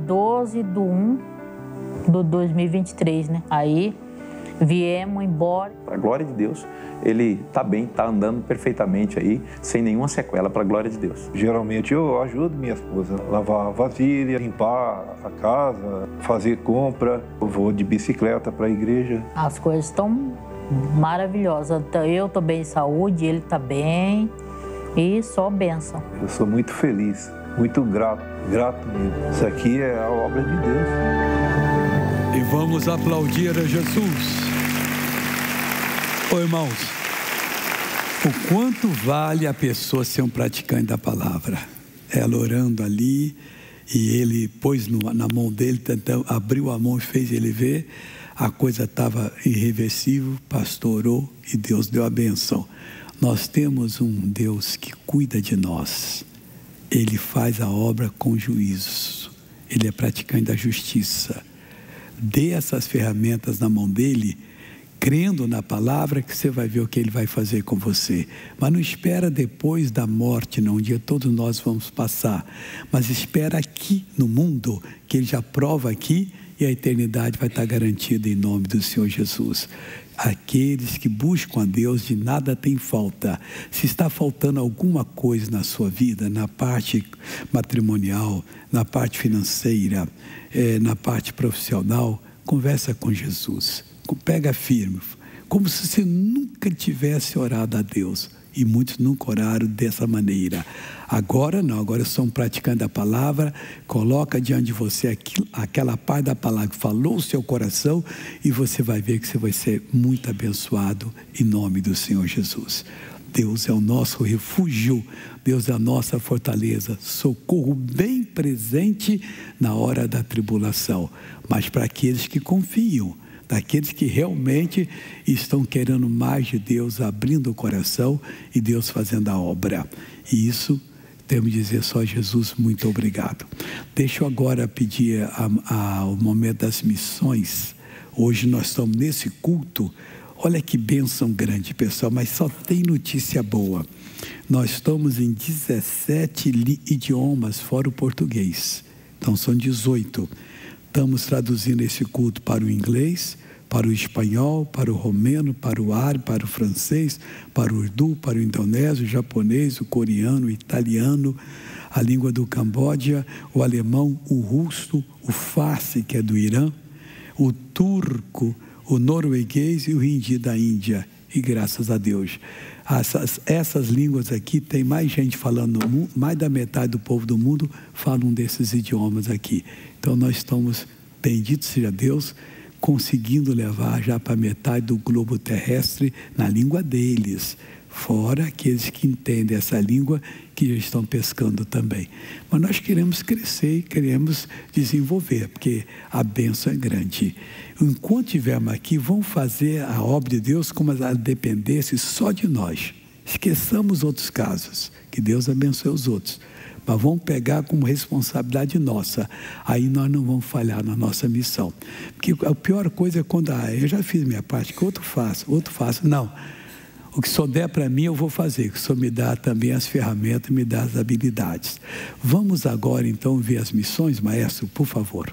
12/1/2023, né? Aí viemos embora. Para a glória de Deus, ele tá bem, tá andando perfeitamente aí, sem nenhuma sequela, para a glória de Deus. Geralmente eu ajudo minha esposa a lavar vasilha, limpar a casa, fazer compra. Eu vou de bicicleta para a igreja. As coisas estão maravilhosas. Eu tô bem de saúde, ele tá bem e só bênção. Eu sou muito feliz, muito grato mesmo. Isso aqui é a obra de Deus. E vamos aplaudir a Jesus. Ô, irmãos, o quanto vale a pessoa ser um praticante da palavra? Ela orando ali, e ele pôs na mão dele, abriu a mão e fez ele ver, a coisa estava irreversível, pastor orou e Deus deu a benção. Nós temos um Deus que cuida de nós, ele faz a obra com juízo, ele é praticante da justiça. Dê essas ferramentas na mão dele, crendo na palavra, que você vai ver o que ele vai fazer com você. Mas não espera depois da morte, não. Um dia todos nós vamos passar. Mas espera aqui no mundo, que ele já prova aqui, e a eternidade vai estar garantida em nome do Senhor Jesus. Aqueles que buscam a Deus, de nada tem falta. Se está faltando alguma coisa na sua vida, na parte matrimonial, na parte financeira, na parte profissional, conversa com Jesus. Pega firme, como se você nunca tivesse orado a Deus. e muitos nunca oraram dessa maneira. Agora não, agora estão praticando a palavra. Coloca diante de você aquela parte da palavra que falou o seu coração, e você vai ver que você vai ser muito abençoado em nome do Senhor Jesus. Deus é o nosso refúgio, Deus é a nossa fortaleza, socorro bem presente na hora da tribulação. Mas para aqueles que confiam, daqueles que realmente estão querendo mais de Deus, abrindo o coração e Deus fazendo a obra. E isso, temos que dizer só: Jesus, muito obrigado. Deixa eu agora pedir o momento das missões. Hoje nós estamos nesse culto. Olha que bênção grande, pessoal, mas só tem notícia boa. Nós estamos em 17 idiomas, fora o português. Então são 18. Estamos traduzindo esse culto para o inglês, para o espanhol, para o romeno, para o árabe, para o francês, para o urdu, para o indonésio, o japonês, o coreano, o italiano, a língua do Camboja, o alemão, o russo, o farsi, que é do Irã, o turco, o norueguês e o hindi da Índia. E graças a Deus, essas línguas aqui, tem mais gente falando no mundo, mais da metade do povo do mundo fala um desses idiomas aqui. Então nós estamos, bendito seja Deus, conseguindo levar já para metade do globo terrestre na língua deles, fora aqueles que entendem essa língua, que já estão pescando também. Mas nós queremos crescer, queremos desenvolver, porque a bênção é grande. Enquanto estivermos aqui, vamos fazer a obra de Deus como se ela dependesse só de nós. Esqueçamos outros casos, que Deus abençoe os outros. Mas vamos pegar como responsabilidade nossa. Aí nós não vamos falhar na nossa missão. Porque a pior coisa é quando, eu já fiz minha parte, que outro faça. Não. O que só der para mim eu vou fazer, que o Senhor me dá também as ferramentas, me dá as habilidades. Vamos agora então ver as missões, maestro, por favor.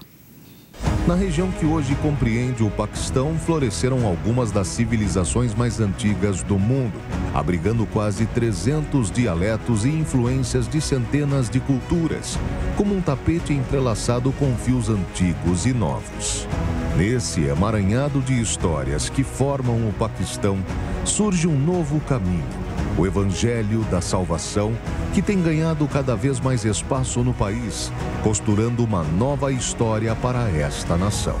Na região que hoje compreende o Paquistão, floresceram algumas das civilizações mais antigas do mundo, abrigando quase 300 dialetos e influências de centenas de culturas, como um tapete entrelaçado com fios antigos e novos. Nesse emaranhado de histórias que formam o Paquistão, surge um novo caminho, o Evangelho da Salvação, que tem ganhado cada vez mais espaço no país, costurando uma nova história para esta nação.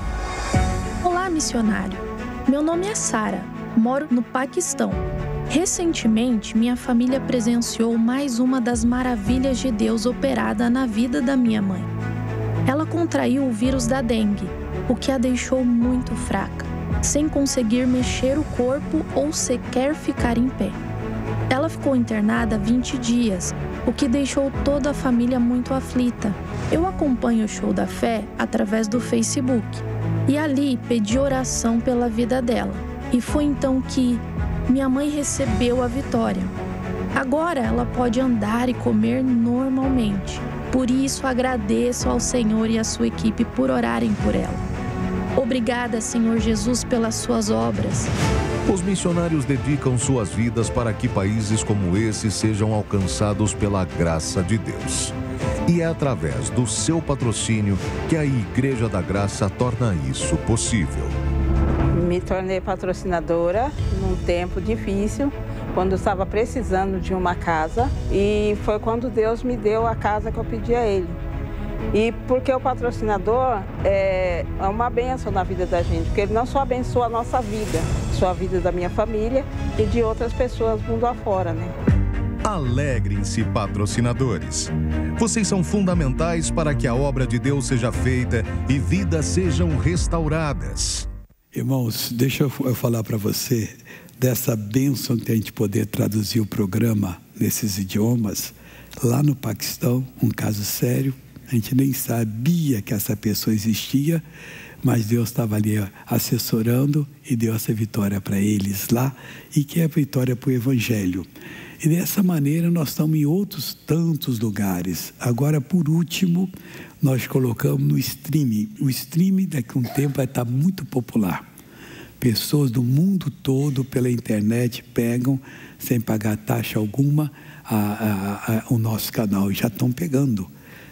Olá, missionário. Meu nome é Sara, moro no Paquistão. Recentemente, minha família presenciou mais uma das maravilhas de Deus operada na vida da minha mãe. Ela contraiu o vírus da dengue, o que a deixou muito fraca, sem conseguir mexer o corpo ou sequer ficar em pé. Ela ficou internada 20 dias, o que deixou toda a família muito aflita. Eu acompanho o Show da Fé através do Facebook e ali pedi oração pela vida dela. E foi então que minha mãe recebeu a vitória. Agora ela pode andar e comer normalmente. Por isso agradeço ao Senhor e à sua equipe por orarem por ela. Obrigada, Senhor Jesus, pelas suas obras. Os missionários dedicam suas vidas para que países como esse sejam alcançados pela graça de Deus. E é através do seu patrocínio que a Igreja da Graça torna isso possível. Me tornei patrocinadora num tempo difícil, quando eu estava precisando de uma casa, e foi quando Deus me deu a casa que eu pedi a Ele. E porque o patrocinador é uma bênção na vida da gente, porque ele não só abençoa a nossa vida, a vida da minha família e de outras pessoas mundo afora, né? Alegrem-se, patrocinadores. Vocês são fundamentais para que a obra de Deus seja feita e vidas sejam restauradas. Irmãos, deixa eu falar para você dessa bênção que a gente poder traduzir o programa nesses idiomas. Lá no Paquistão, um caso sério, a gente nem sabia que essa pessoa existia, mas Deus estava ali assessorando e deu essa vitória para eles lá, e que é a vitória para o Evangelho. E dessa maneira nós estamos em outros tantos lugares. Agora, por último, nós colocamos no streaming. O streaming daqui a um tempo vai estar muito popular. Pessoas do mundo todo pela internet pegam, sem pagar taxa alguma, o nosso canal, e já estão pegando.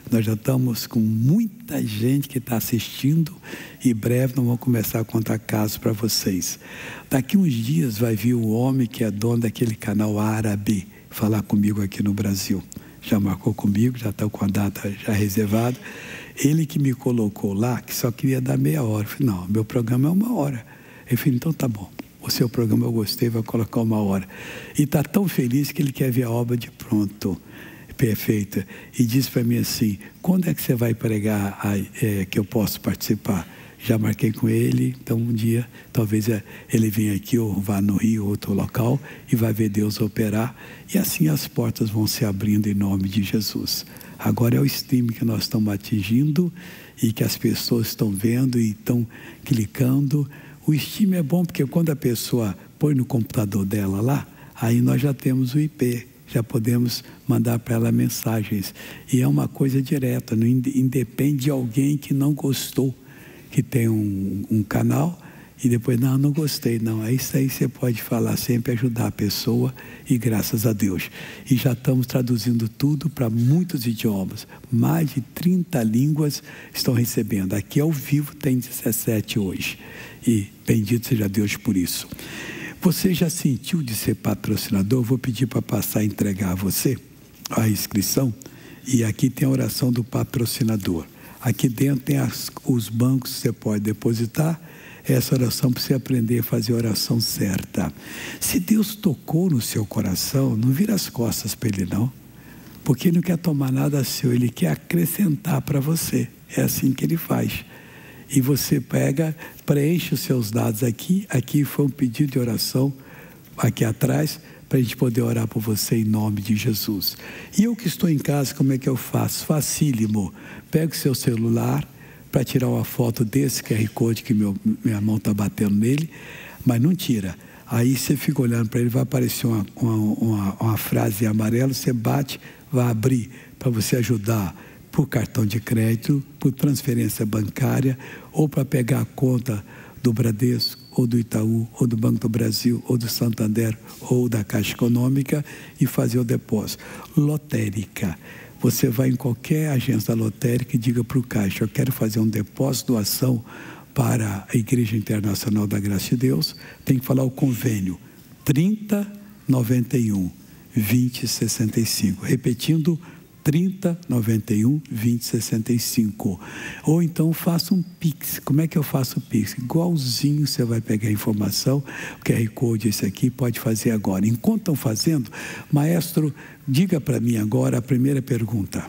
Nós já estamos com muita gente que está assistindo e em breve nós vamos começar a contar casos para vocês. Daqui uns dias vai vir o homem que é dono daquele canal árabe falar comigo aqui no Brasil. Já marcou comigo, já está com a data já reservada. Ele que me colocou lá, que só queria dar meia hora. Eu falei, não, meu programa é 1 hora. Eu falei, então tá bom. O seu programa eu gostei, vai colocar 1 hora. E está tão feliz que ele quer ver a obra de pronto, perfeita. E disse para mim assim, quando é que você vai pregar que eu posso participar? Já marquei com ele, então um dia talvez ele venha aqui ou vá no Rio, outro local, e vai ver Deus operar. E assim as portas vão se abrindo em nome de Jesus. Agora é o streaming que nós estamos atingindo e que as pessoas estão vendo e estão clicando. O streaming é bom porque quando a pessoa põe no computador dela lá, aí nós já temos o IP, já podemos mandar para ela mensagens. E é uma coisa direta, não independe de alguém que não gostou, que tem um canal e depois, não gostei, não. É isso aí, você pode falar sempre, ajudar a pessoa e graças a Deus. E já estamos traduzindo tudo para muitos idiomas. Mais de 30 línguas estão recebendo. Aqui ao vivo tem 17 hoje. E bendito seja Deus por isso. Você já sentiu de ser patrocinador? Vou pedir para passar a entregar a você a inscrição. E aqui tem a oração do patrocinador. Aqui dentro tem os bancos que você pode depositar. Essa oração para você aprender a fazer a oração certa. Se Deus tocou no seu coração, não vira as costas para Ele não. Porque Ele não quer tomar nada seu, Ele quer acrescentar para você. É assim que Ele faz. E você pega, preenche os seus dados aqui. Aqui foi um pedido de oração, aqui atrás, para a gente poder orar por você em nome de Jesus. E eu que estou em casa, como é que eu faço? Facílimo. Pega o seu celular para tirar uma foto desse QR Code que minha mão está batendo nele, mas não tira. Aí você fica olhando para ele, vai aparecer uma frase em amarelo, você bate, vai abrir para você ajudar por cartão de crédito, por transferência bancária, ou para pegar a conta do Bradesco, ou do Itaú, ou do Banco do Brasil, ou do Santander, ou da Caixa Econômica e fazer o depósito. Lotérica. Você vai em qualquer agência lotérica e diga para o caixa, eu quero fazer um depósito, doação para a Igreja Internacional da Graça de Deus. Tem que falar o convênio 3091 2065. Repetindo, 3091 2065. Ou então faça um Pix. Como é que eu faço o Pix? Igualzinho, você vai pegar a informação, o QR Code esse aqui, pode fazer agora. Enquanto estão fazendo, maestro, diga para mim agora a primeira pergunta.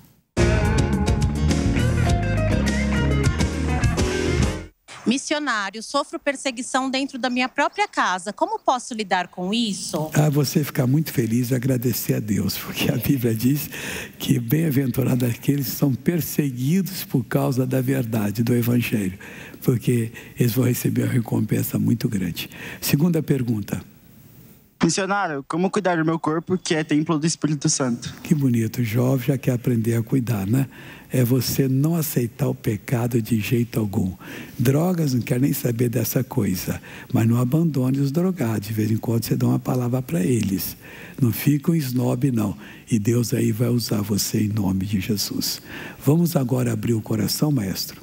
Missionário, sofro perseguição dentro da minha própria casa. Como posso lidar com isso? Você ficar muito feliz e agradecer a Deus, porque a Bíblia diz que bem-aventurados aqueles que são perseguidos por causa da verdade, do Evangelho, porque eles vão receber uma recompensa muito grande. Segunda pergunta. Missionário, como cuidar do meu corpo que é templo do Espírito Santo? Que bonito, o jovem já quer aprender a cuidar, né? É você não aceitar o pecado de jeito algum. Drogas, não quer nem saber dessa coisa, mas não abandone os drogados. De vez em quando você dá uma palavra para eles. Não fica um snob, não. E Deus aí vai usar você em nome de Jesus. Vamos agora abrir o coração, maestro?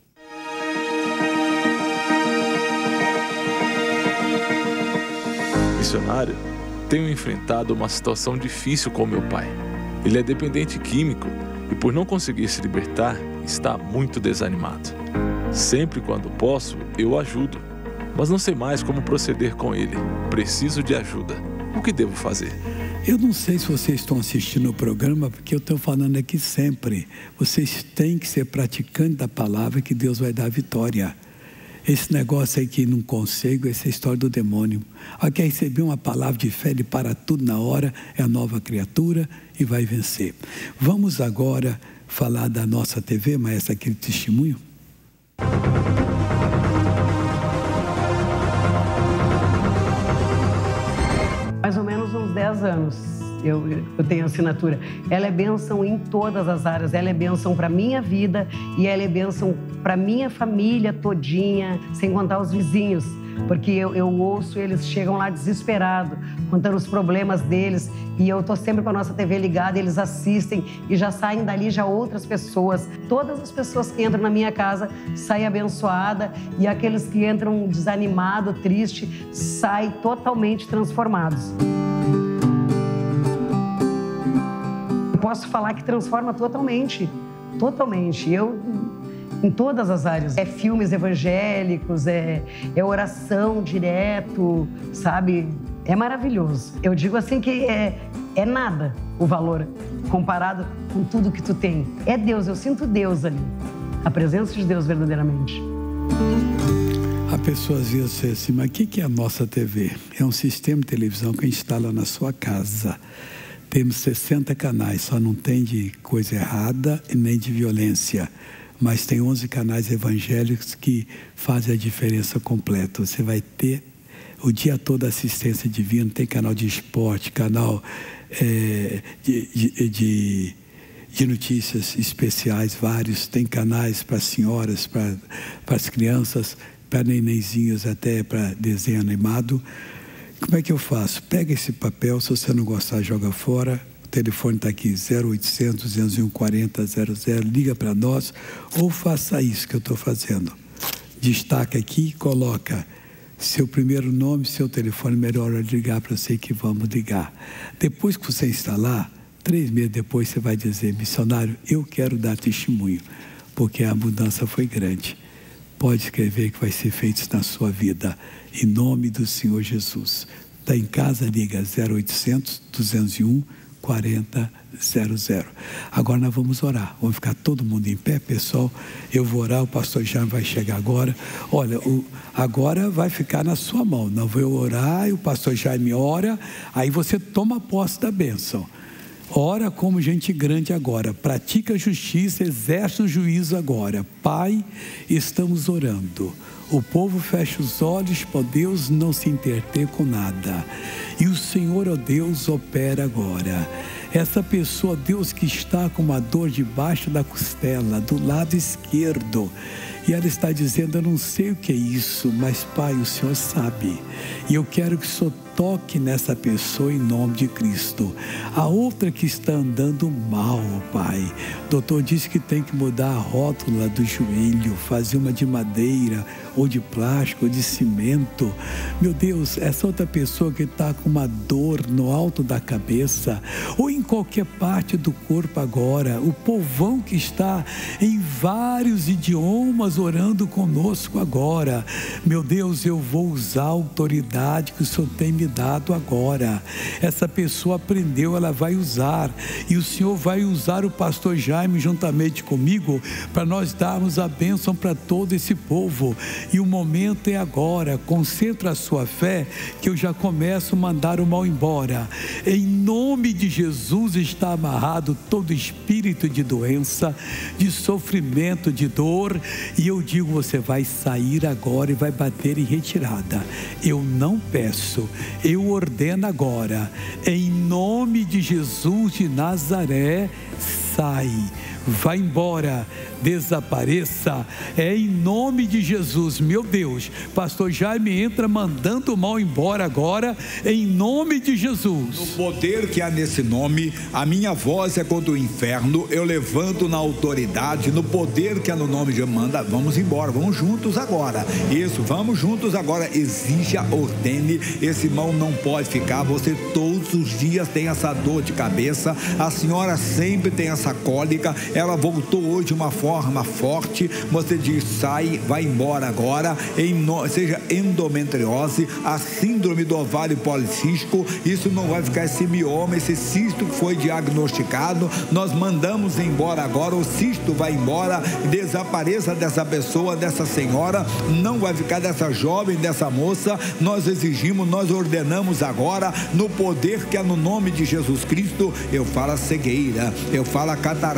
Missionário, tenho enfrentado uma situação difícil com meu pai. Ele é dependente químico e, por não conseguir se libertar, está muito desanimado. Sempre quando posso, eu ajudo, mas não sei mais como proceder com ele. Preciso de ajuda. O que devo fazer? Eu não sei se vocês estão assistindo o programa, porque eu estou falando aqui sempre. Vocês têm que ser praticantes da palavra que Deus vai dar vitória. Esse negócio aí que não consigo, essa é a história do demônio. Quer receber uma palavra de fé, ele para tudo na hora, é a nova criatura e vai vencer. Vamos agora falar da nossa TV, mas aquele testemunho. Mais ou menos uns 10 anos. eu tenho assinatura. Ela é bênção em todas as áreas. Ela é bênção para minha vida e ela é bênção para minha família todinha, sem contar os vizinhos. Porque eu ouço, eles chegam lá desesperados, contando os problemas deles. E eu tô sempre com a nossa TV ligada, eles assistem e já saem dali já outras pessoas. Todas as pessoas que entram na minha casa saem abençoadas e aqueles que entram desanimado, triste, saem totalmente transformados. Eu posso falar que transforma totalmente, totalmente. Em todas as áreas. É filmes evangélicos, é oração direto, sabe? É maravilhoso. Eu digo assim que é nada o valor comparado com tudo que tu tem. É Deus, eu sinto Deus ali. A presença de Deus verdadeiramente. A pessoa às vezes diz assim, mas o que é a nossa TV? É um sistema de televisão que instala na sua casa. Temos 60 canais, só não tem de coisa errada e nem de violência. Mas tem 11 canais evangélicos que fazem a diferença completa. Você vai ter o dia todo assistência divina, tem canal de esporte, canal de notícias especiais, vários. Tem canais para senhoras, para as crianças, para nenenzinhos, até para desenho animado. Como é que eu faço? Pega esse papel, se você não gostar, joga fora. O telefone está aqui, 0800 201 40 00, liga para nós ou faça isso que eu estou fazendo. Destaca aqui, coloca seu primeiro nome, seu telefone, melhor hora de ligar para você que vamos ligar. Depois que você instalar, 3 meses depois você vai dizer, missionário, eu quero dar testemunho, porque a mudança foi grande. Pode escrever que vai ser feito na sua vida, em nome do Senhor Jesus. Está em casa, liga 0800 201 40 00. Agora nós vamos orar. Vamos ficar todo mundo em pé, pessoal. Eu vou orar, o pastor Jaime vai chegar agora. Olha, agora vai ficar na sua mão. Não vou orar e o pastor Jaime ora. Aí você toma posse da bênção. Ora como gente grande agora. Pratica a justiça, exerce o juízo agora. Pai, estamos orando. O povo fecha os olhos para Deus não se interter com nada. E o Senhor, ó Deus, opera agora. Essa pessoa, Deus, que está com uma dor debaixo da costela, do lado esquerdo. E ela está dizendo, eu não sei o que é isso, mas Pai, o Senhor sabe. E eu quero que o Senhor toque nessa pessoa em nome de Cristo. A outra que está andando mal, Pai. O doutor disse que tem que mudar a rótula do joelho, fazer uma de madeira, ou de plástico, ou de cimento. Meu Deus, essa outra pessoa que está com uma dor no alto da cabeça, ou em qualquer parte do corpo agora, o povão que está em vários idiomas orando conosco agora. Meu Deus, eu vou usar a autoridade que o Senhor tem me dado agora. Essa pessoa aprendeu, ela vai usar, e o Senhor vai usar o pastor Jaime juntamente comigo para nós darmos a bênção para todo esse povo. E o momento é agora. Concentra a sua fé, que eu já começo a mandar o mal embora. Em nome de Jesus está amarrado todo espírito de doença, de sofrimento, de dor, e eu digo, você vai sair agora e vai bater em retirada. Eu não peço, eu ordeno agora, em nome de Jesus de Nazaré, sai, vai embora, desapareça, é em nome de Jesus. Meu Deus, pastor Jaime entra mandando o mal embora agora, em nome de Jesus. No poder que há nesse nome, a minha voz é contra o inferno, eu levanto na autoridade, no poder que há no nome de Amanda. Vamos embora, vamos juntos agora, isso, vamos juntos agora, exija, ordene, esse mal não pode ficar, você todos os dias tem essa dor de cabeça, a senhora sempre tem essa cólica, ela voltou hoje de uma forma forte, você diz, sai, vai embora agora, seja endometriose, a síndrome do ovário policístico, isso não vai ficar, esse mioma, esse cisto que foi diagnosticado, nós mandamos embora agora, o cisto vai embora, desapareça dessa pessoa, dessa senhora, não vai ficar dessa jovem, dessa moça, nós exigimos, nós ordenamos agora, no poder que é no nome de Jesus Cristo, eu falo a cegueira, eu falo a catarata,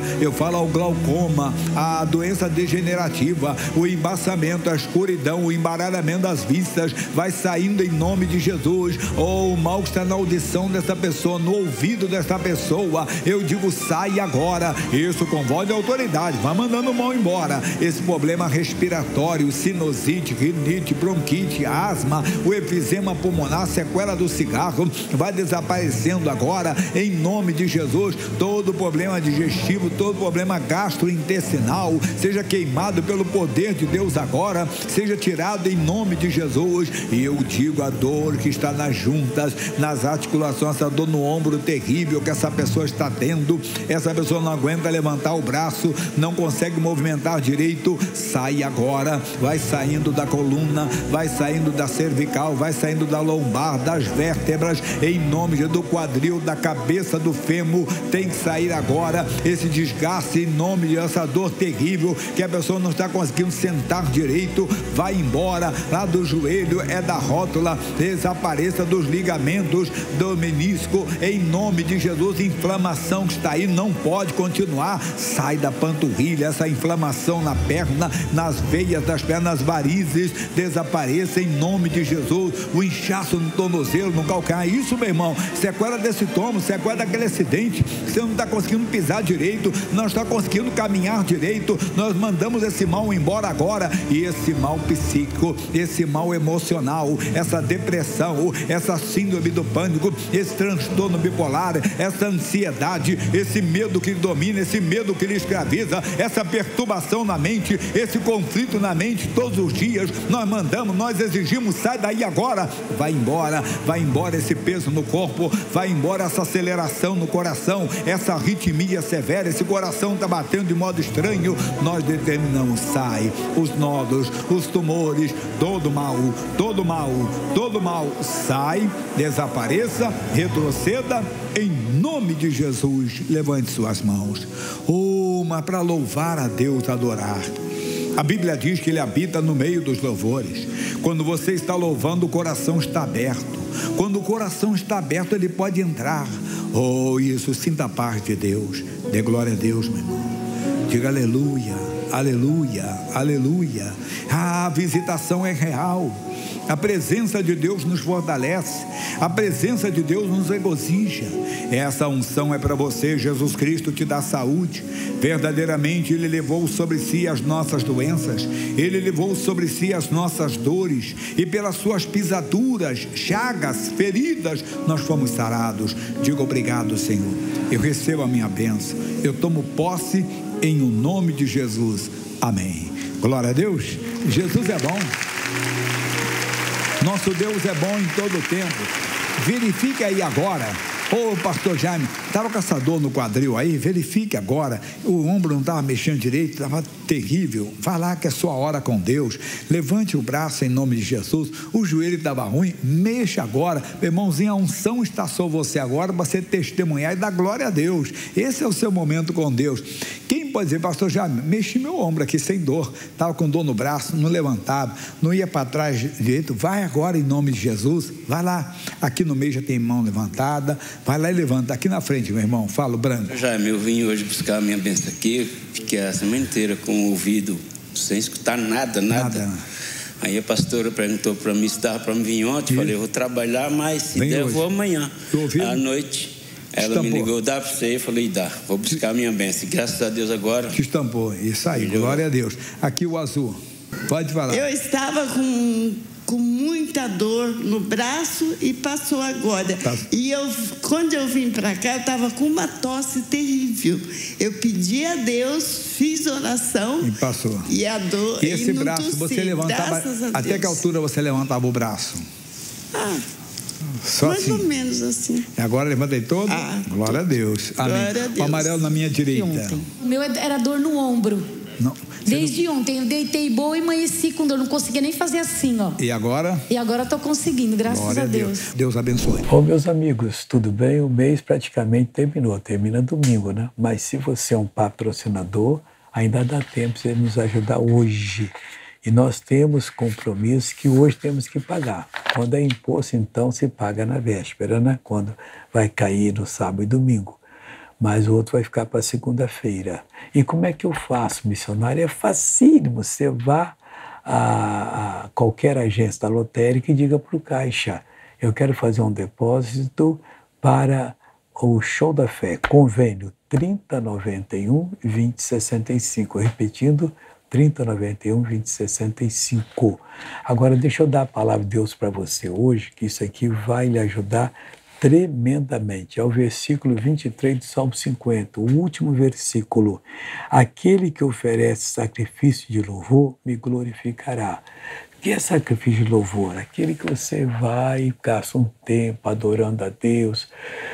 eu falo ao glaucoma, a doença degenerativa, o embaçamento, a escuridão, o embaralhamento das vistas, vai saindo em nome de Jesus. Oh, o mal que está na audição dessa pessoa, no ouvido dessa pessoa, eu digo, sai agora. Isso com voz de autoridade, vai mandando o mal embora. Esse problema respiratório, sinusite, rinite, bronquite, asma, o efizema pulmonar, sequela do cigarro, vai desaparecendo agora, em nome de Jesus. Todo problema digestivo, todo problema gastrointestinal, seja queimado pelo poder de Deus agora, seja tirado em nome de Jesus. E eu digo, a dor que está nas juntas, nas articulações, essa dor no ombro terrível que essa pessoa está tendo, essa pessoa não aguenta levantar o braço, não consegue movimentar direito, sai agora, vai saindo da coluna, vai saindo da cervical, vai saindo da lombar, das vértebras, em nome do quadril, da cabeça, do fêmur, tem que sair agora esse desgaste em nome dessa dor terrível que a pessoa não está conseguindo sentar direito, vai embora, lá do joelho, é da rótula, desapareça dos ligamentos, do menisco, em nome de Jesus. Inflamação que está aí não pode continuar, sai da panturrilha, essa inflamação na perna, nas veias das pernas, varizes, desapareça em nome de Jesus. O inchaço no tornozelo, no calcanhar, isso, meu irmão, sequela desse tomo, sequela daquele acidente, você não está conseguindo pisar direito, não está conseguindo caminhar direito, nós mandamos esse mal embora agora. E esse mal psíquico, esse mal emocional, essa depressão, essa síndrome do pânico, esse transtorno bipolar, essa ansiedade, esse medo que domina, esse medo que lhe escraviza, essa perturbação na mente, esse conflito na mente, todos os dias nós mandamos, nós exigimos, sai daí agora, vai embora esse peso no corpo, vai embora essa aceleração no coração, essa arritmia severa, esse coração está batendo de modo estranho, nós determinamos, sai, os nódulos, os tumores, todo mal, sai, desapareça, retroceda, em nome de Jesus. Levante suas mãos, mas para louvar a Deus, adorar. A Bíblia diz que Ele habita no meio dos louvores. Quando você está louvando, o coração está aberto. Quando o coração está aberto, Ele pode entrar. Isso, sinta a paz de Deus. Dê glória a Deus, meu irmão. Diga aleluia, aleluia, aleluia. A visitação é real. A presença de Deus nos fortalece, a presença de Deus nos regozija. Essa unção é para você. Jesus Cristo te dá saúde. Verdadeiramente Ele levou sobre si as nossas doenças, Ele levou sobre si as nossas dores, e pelas suas pisaduras, chagas, feridas, nós fomos sarados. Diga obrigado, Senhor. Eu recebo a minha bênção, eu tomo posse em o nome de Jesus. Amém. Glória a Deus. Jesus é bom. Nosso Deus é bom em todo o tempo. Verifique aí agora. Pastor Jaime, estava com essa dor no quadril aí, verifique agora, o ombro não estava mexendo direito, estava terrível, vai lá que é sua hora com Deus, levante o braço em nome de Jesus, o joelho estava ruim, mexa agora, meu irmãozinho, a unção está sobre você agora, para você testemunhar e dar glória a Deus. Esse é o seu momento com Deus. Quem pode dizer, pastor Jaime, mexi meu ombro aqui sem dor, estava com dor no braço, não levantava, não ia para trás direito, vai agora em nome de Jesus, vai lá, aqui no meio já tem mão levantada, vai lá e levanta, aqui na frente, meu irmão, fala o branco. Jaime, eu vim hoje buscar a minha bênção aqui, fiquei a semana inteira com o ouvido sem escutar nada. Aí a pastora perguntou para mim se dava para me vir ontem, falei, eu vou trabalhar, mas se der eu vou amanhã, à noite. Ela me ligou, dá para você? Eu falei, dá, vou buscar a minha bênção. Graças a Deus agora. Te estampou, isso aí, glória a Deus. Aqui o azul, pode falar. Eu estava com muita dor no braço e passou agora. E quando eu vim para cá, eu estava com uma tosse terrível. Eu pedi a Deu,s fiz oração. E passou. E a dor. E esse braço, você levantava, até que altura você levantava o braço? Só mais assim. Ou menos assim. E agora levantei todo? Glória a Deus. Amém. Glória a Deus. O amarelo na minha direita. O meu era dor no ombro. Não. Desde ontem, eu deitei boa e amanheci com dor, não conseguia nem fazer assim, ó. E agora? E agora eu tô conseguindo, graças Glória a Deus. Deus abençoe. Meus amigos, tudo bem? O mês praticamente termina domingo, né? Mas se você é um patrocinador, ainda dá tempo de você nos ajudar hoje. E nós temos compromissos que hoje temos que pagar. Quando é imposto, então, se paga na véspera, né? Quando vai cair no sábado e domingo. mas o outro vai ficar para segunda-feira. E como é que eu faço, missionário? É facílimo, você vá a qualquer agência da lotérica e diga para o caixa, eu quero fazer um depósito para o Show da Fé, convênio 3091 2065, repetindo, 3091 2065. Agora deixa eu dar a palavra de Deus para você hoje, que isso aqui vai lhe ajudar tremendamente. É o versículo 23 do Salmo 50, o último versículo. Aquele que oferece sacrifício de louvor me glorificará. O que é sacrifício de louvor? Aquele que você vai e gasta um tempo adorando a Deus,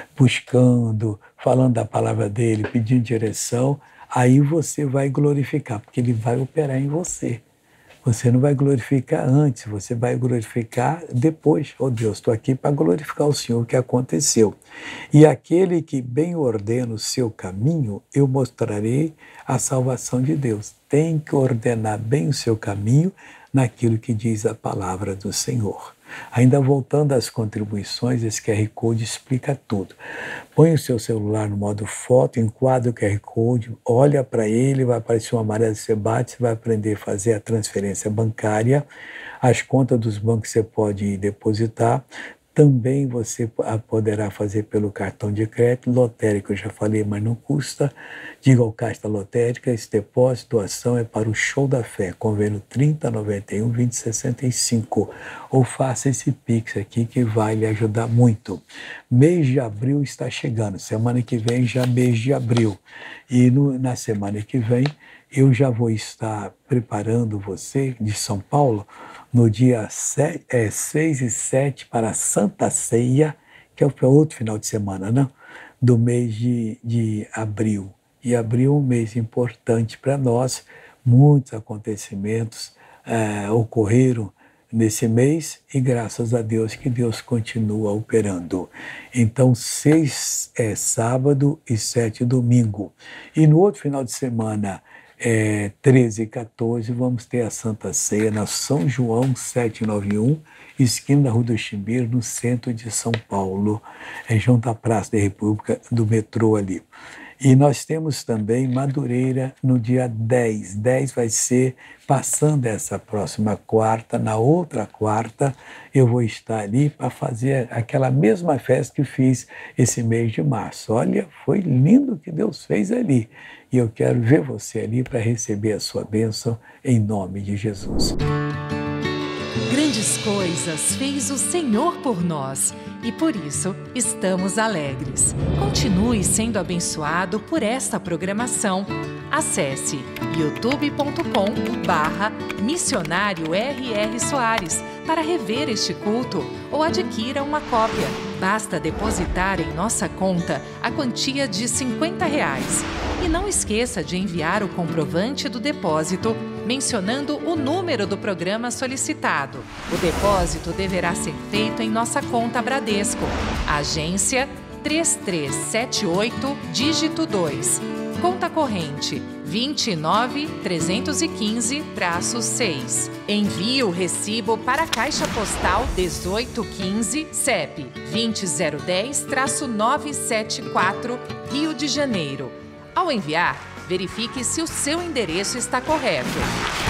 buscando, falando da palavra dele, pedindo direção, aí você vai glorificar, porque ele vai operar em você. Você não vai glorificar antes, você vai glorificar depois. Oh Deus, estou aqui para glorificar o Senhor, o que aconteceu. E aquele que bem ordena o seu caminho, eu mostrarei a salvação de Deus. Tem que ordenar bem o seu caminho naquilo que diz a palavra do Senhor. Ainda voltando às contribuições, esse QR Code explica tudo. Põe o seu celular no modo foto, enquadra o QR Code, olha para ele, vai aparecer uma amarela, você bate, você vai aprender a fazer a transferência bancária, as contas dos bancos você pode depositar. Também você poderá fazer pelo cartão de crédito, lotérica eu já falei, mas não custa. Diga ao caixa da lotérica, esse depósito, doação é para o Show da Fé, convênio 3091 2065. Ou faça esse Pix aqui que vai lhe ajudar muito. Mês de abril está chegando, semana que vem já mês de abril. E na semana que vem eu já vou estar preparando você de São Paulo no dia 6 e 7 para a Santa Ceia, que é o outro final de semana, não? Do mês de abril. E abril é um mês importante para nós, muitos acontecimentos ocorreram nesse mês e graças a Deus que Deus continua operando. Então 6 é sábado e 7 domingo. E no outro final de semana, 13 e 14, vamos ter a Santa Ceia na São João 791, esquina da Rua do Chimbeiro, no centro de São Paulo, junto à Praça da República, do metrô ali. E nós temos também Madureira no dia 10. 10 vai ser passando essa próxima quarta. Na outra quarta eu vou estar ali para fazer aquela mesma festa que fiz esse mês de março. Olha, foi lindo o que Deus fez ali. E eu quero ver você ali para receber a sua bênção em nome de Jesus. Grandes coisas fez o Senhor por nós e por isso estamos alegres. Continue sendo abençoado por esta programação. Acesse youtube.com/missionário R.R. Soares para rever este culto ou adquira uma cópia. Basta depositar em nossa conta a quantia de R$50. E não esqueça de enviar o comprovante do depósito mencionando o número do programa solicitado. O depósito deverá ser feito em nossa conta Bradesco. Agência 3378, dígito 2. Conta corrente 29315-6. Envie o recibo para a Caixa Postal 1815, CEP 20010-974, Rio de Janeiro. Ao enviar, verifique se o seu endereço está correto.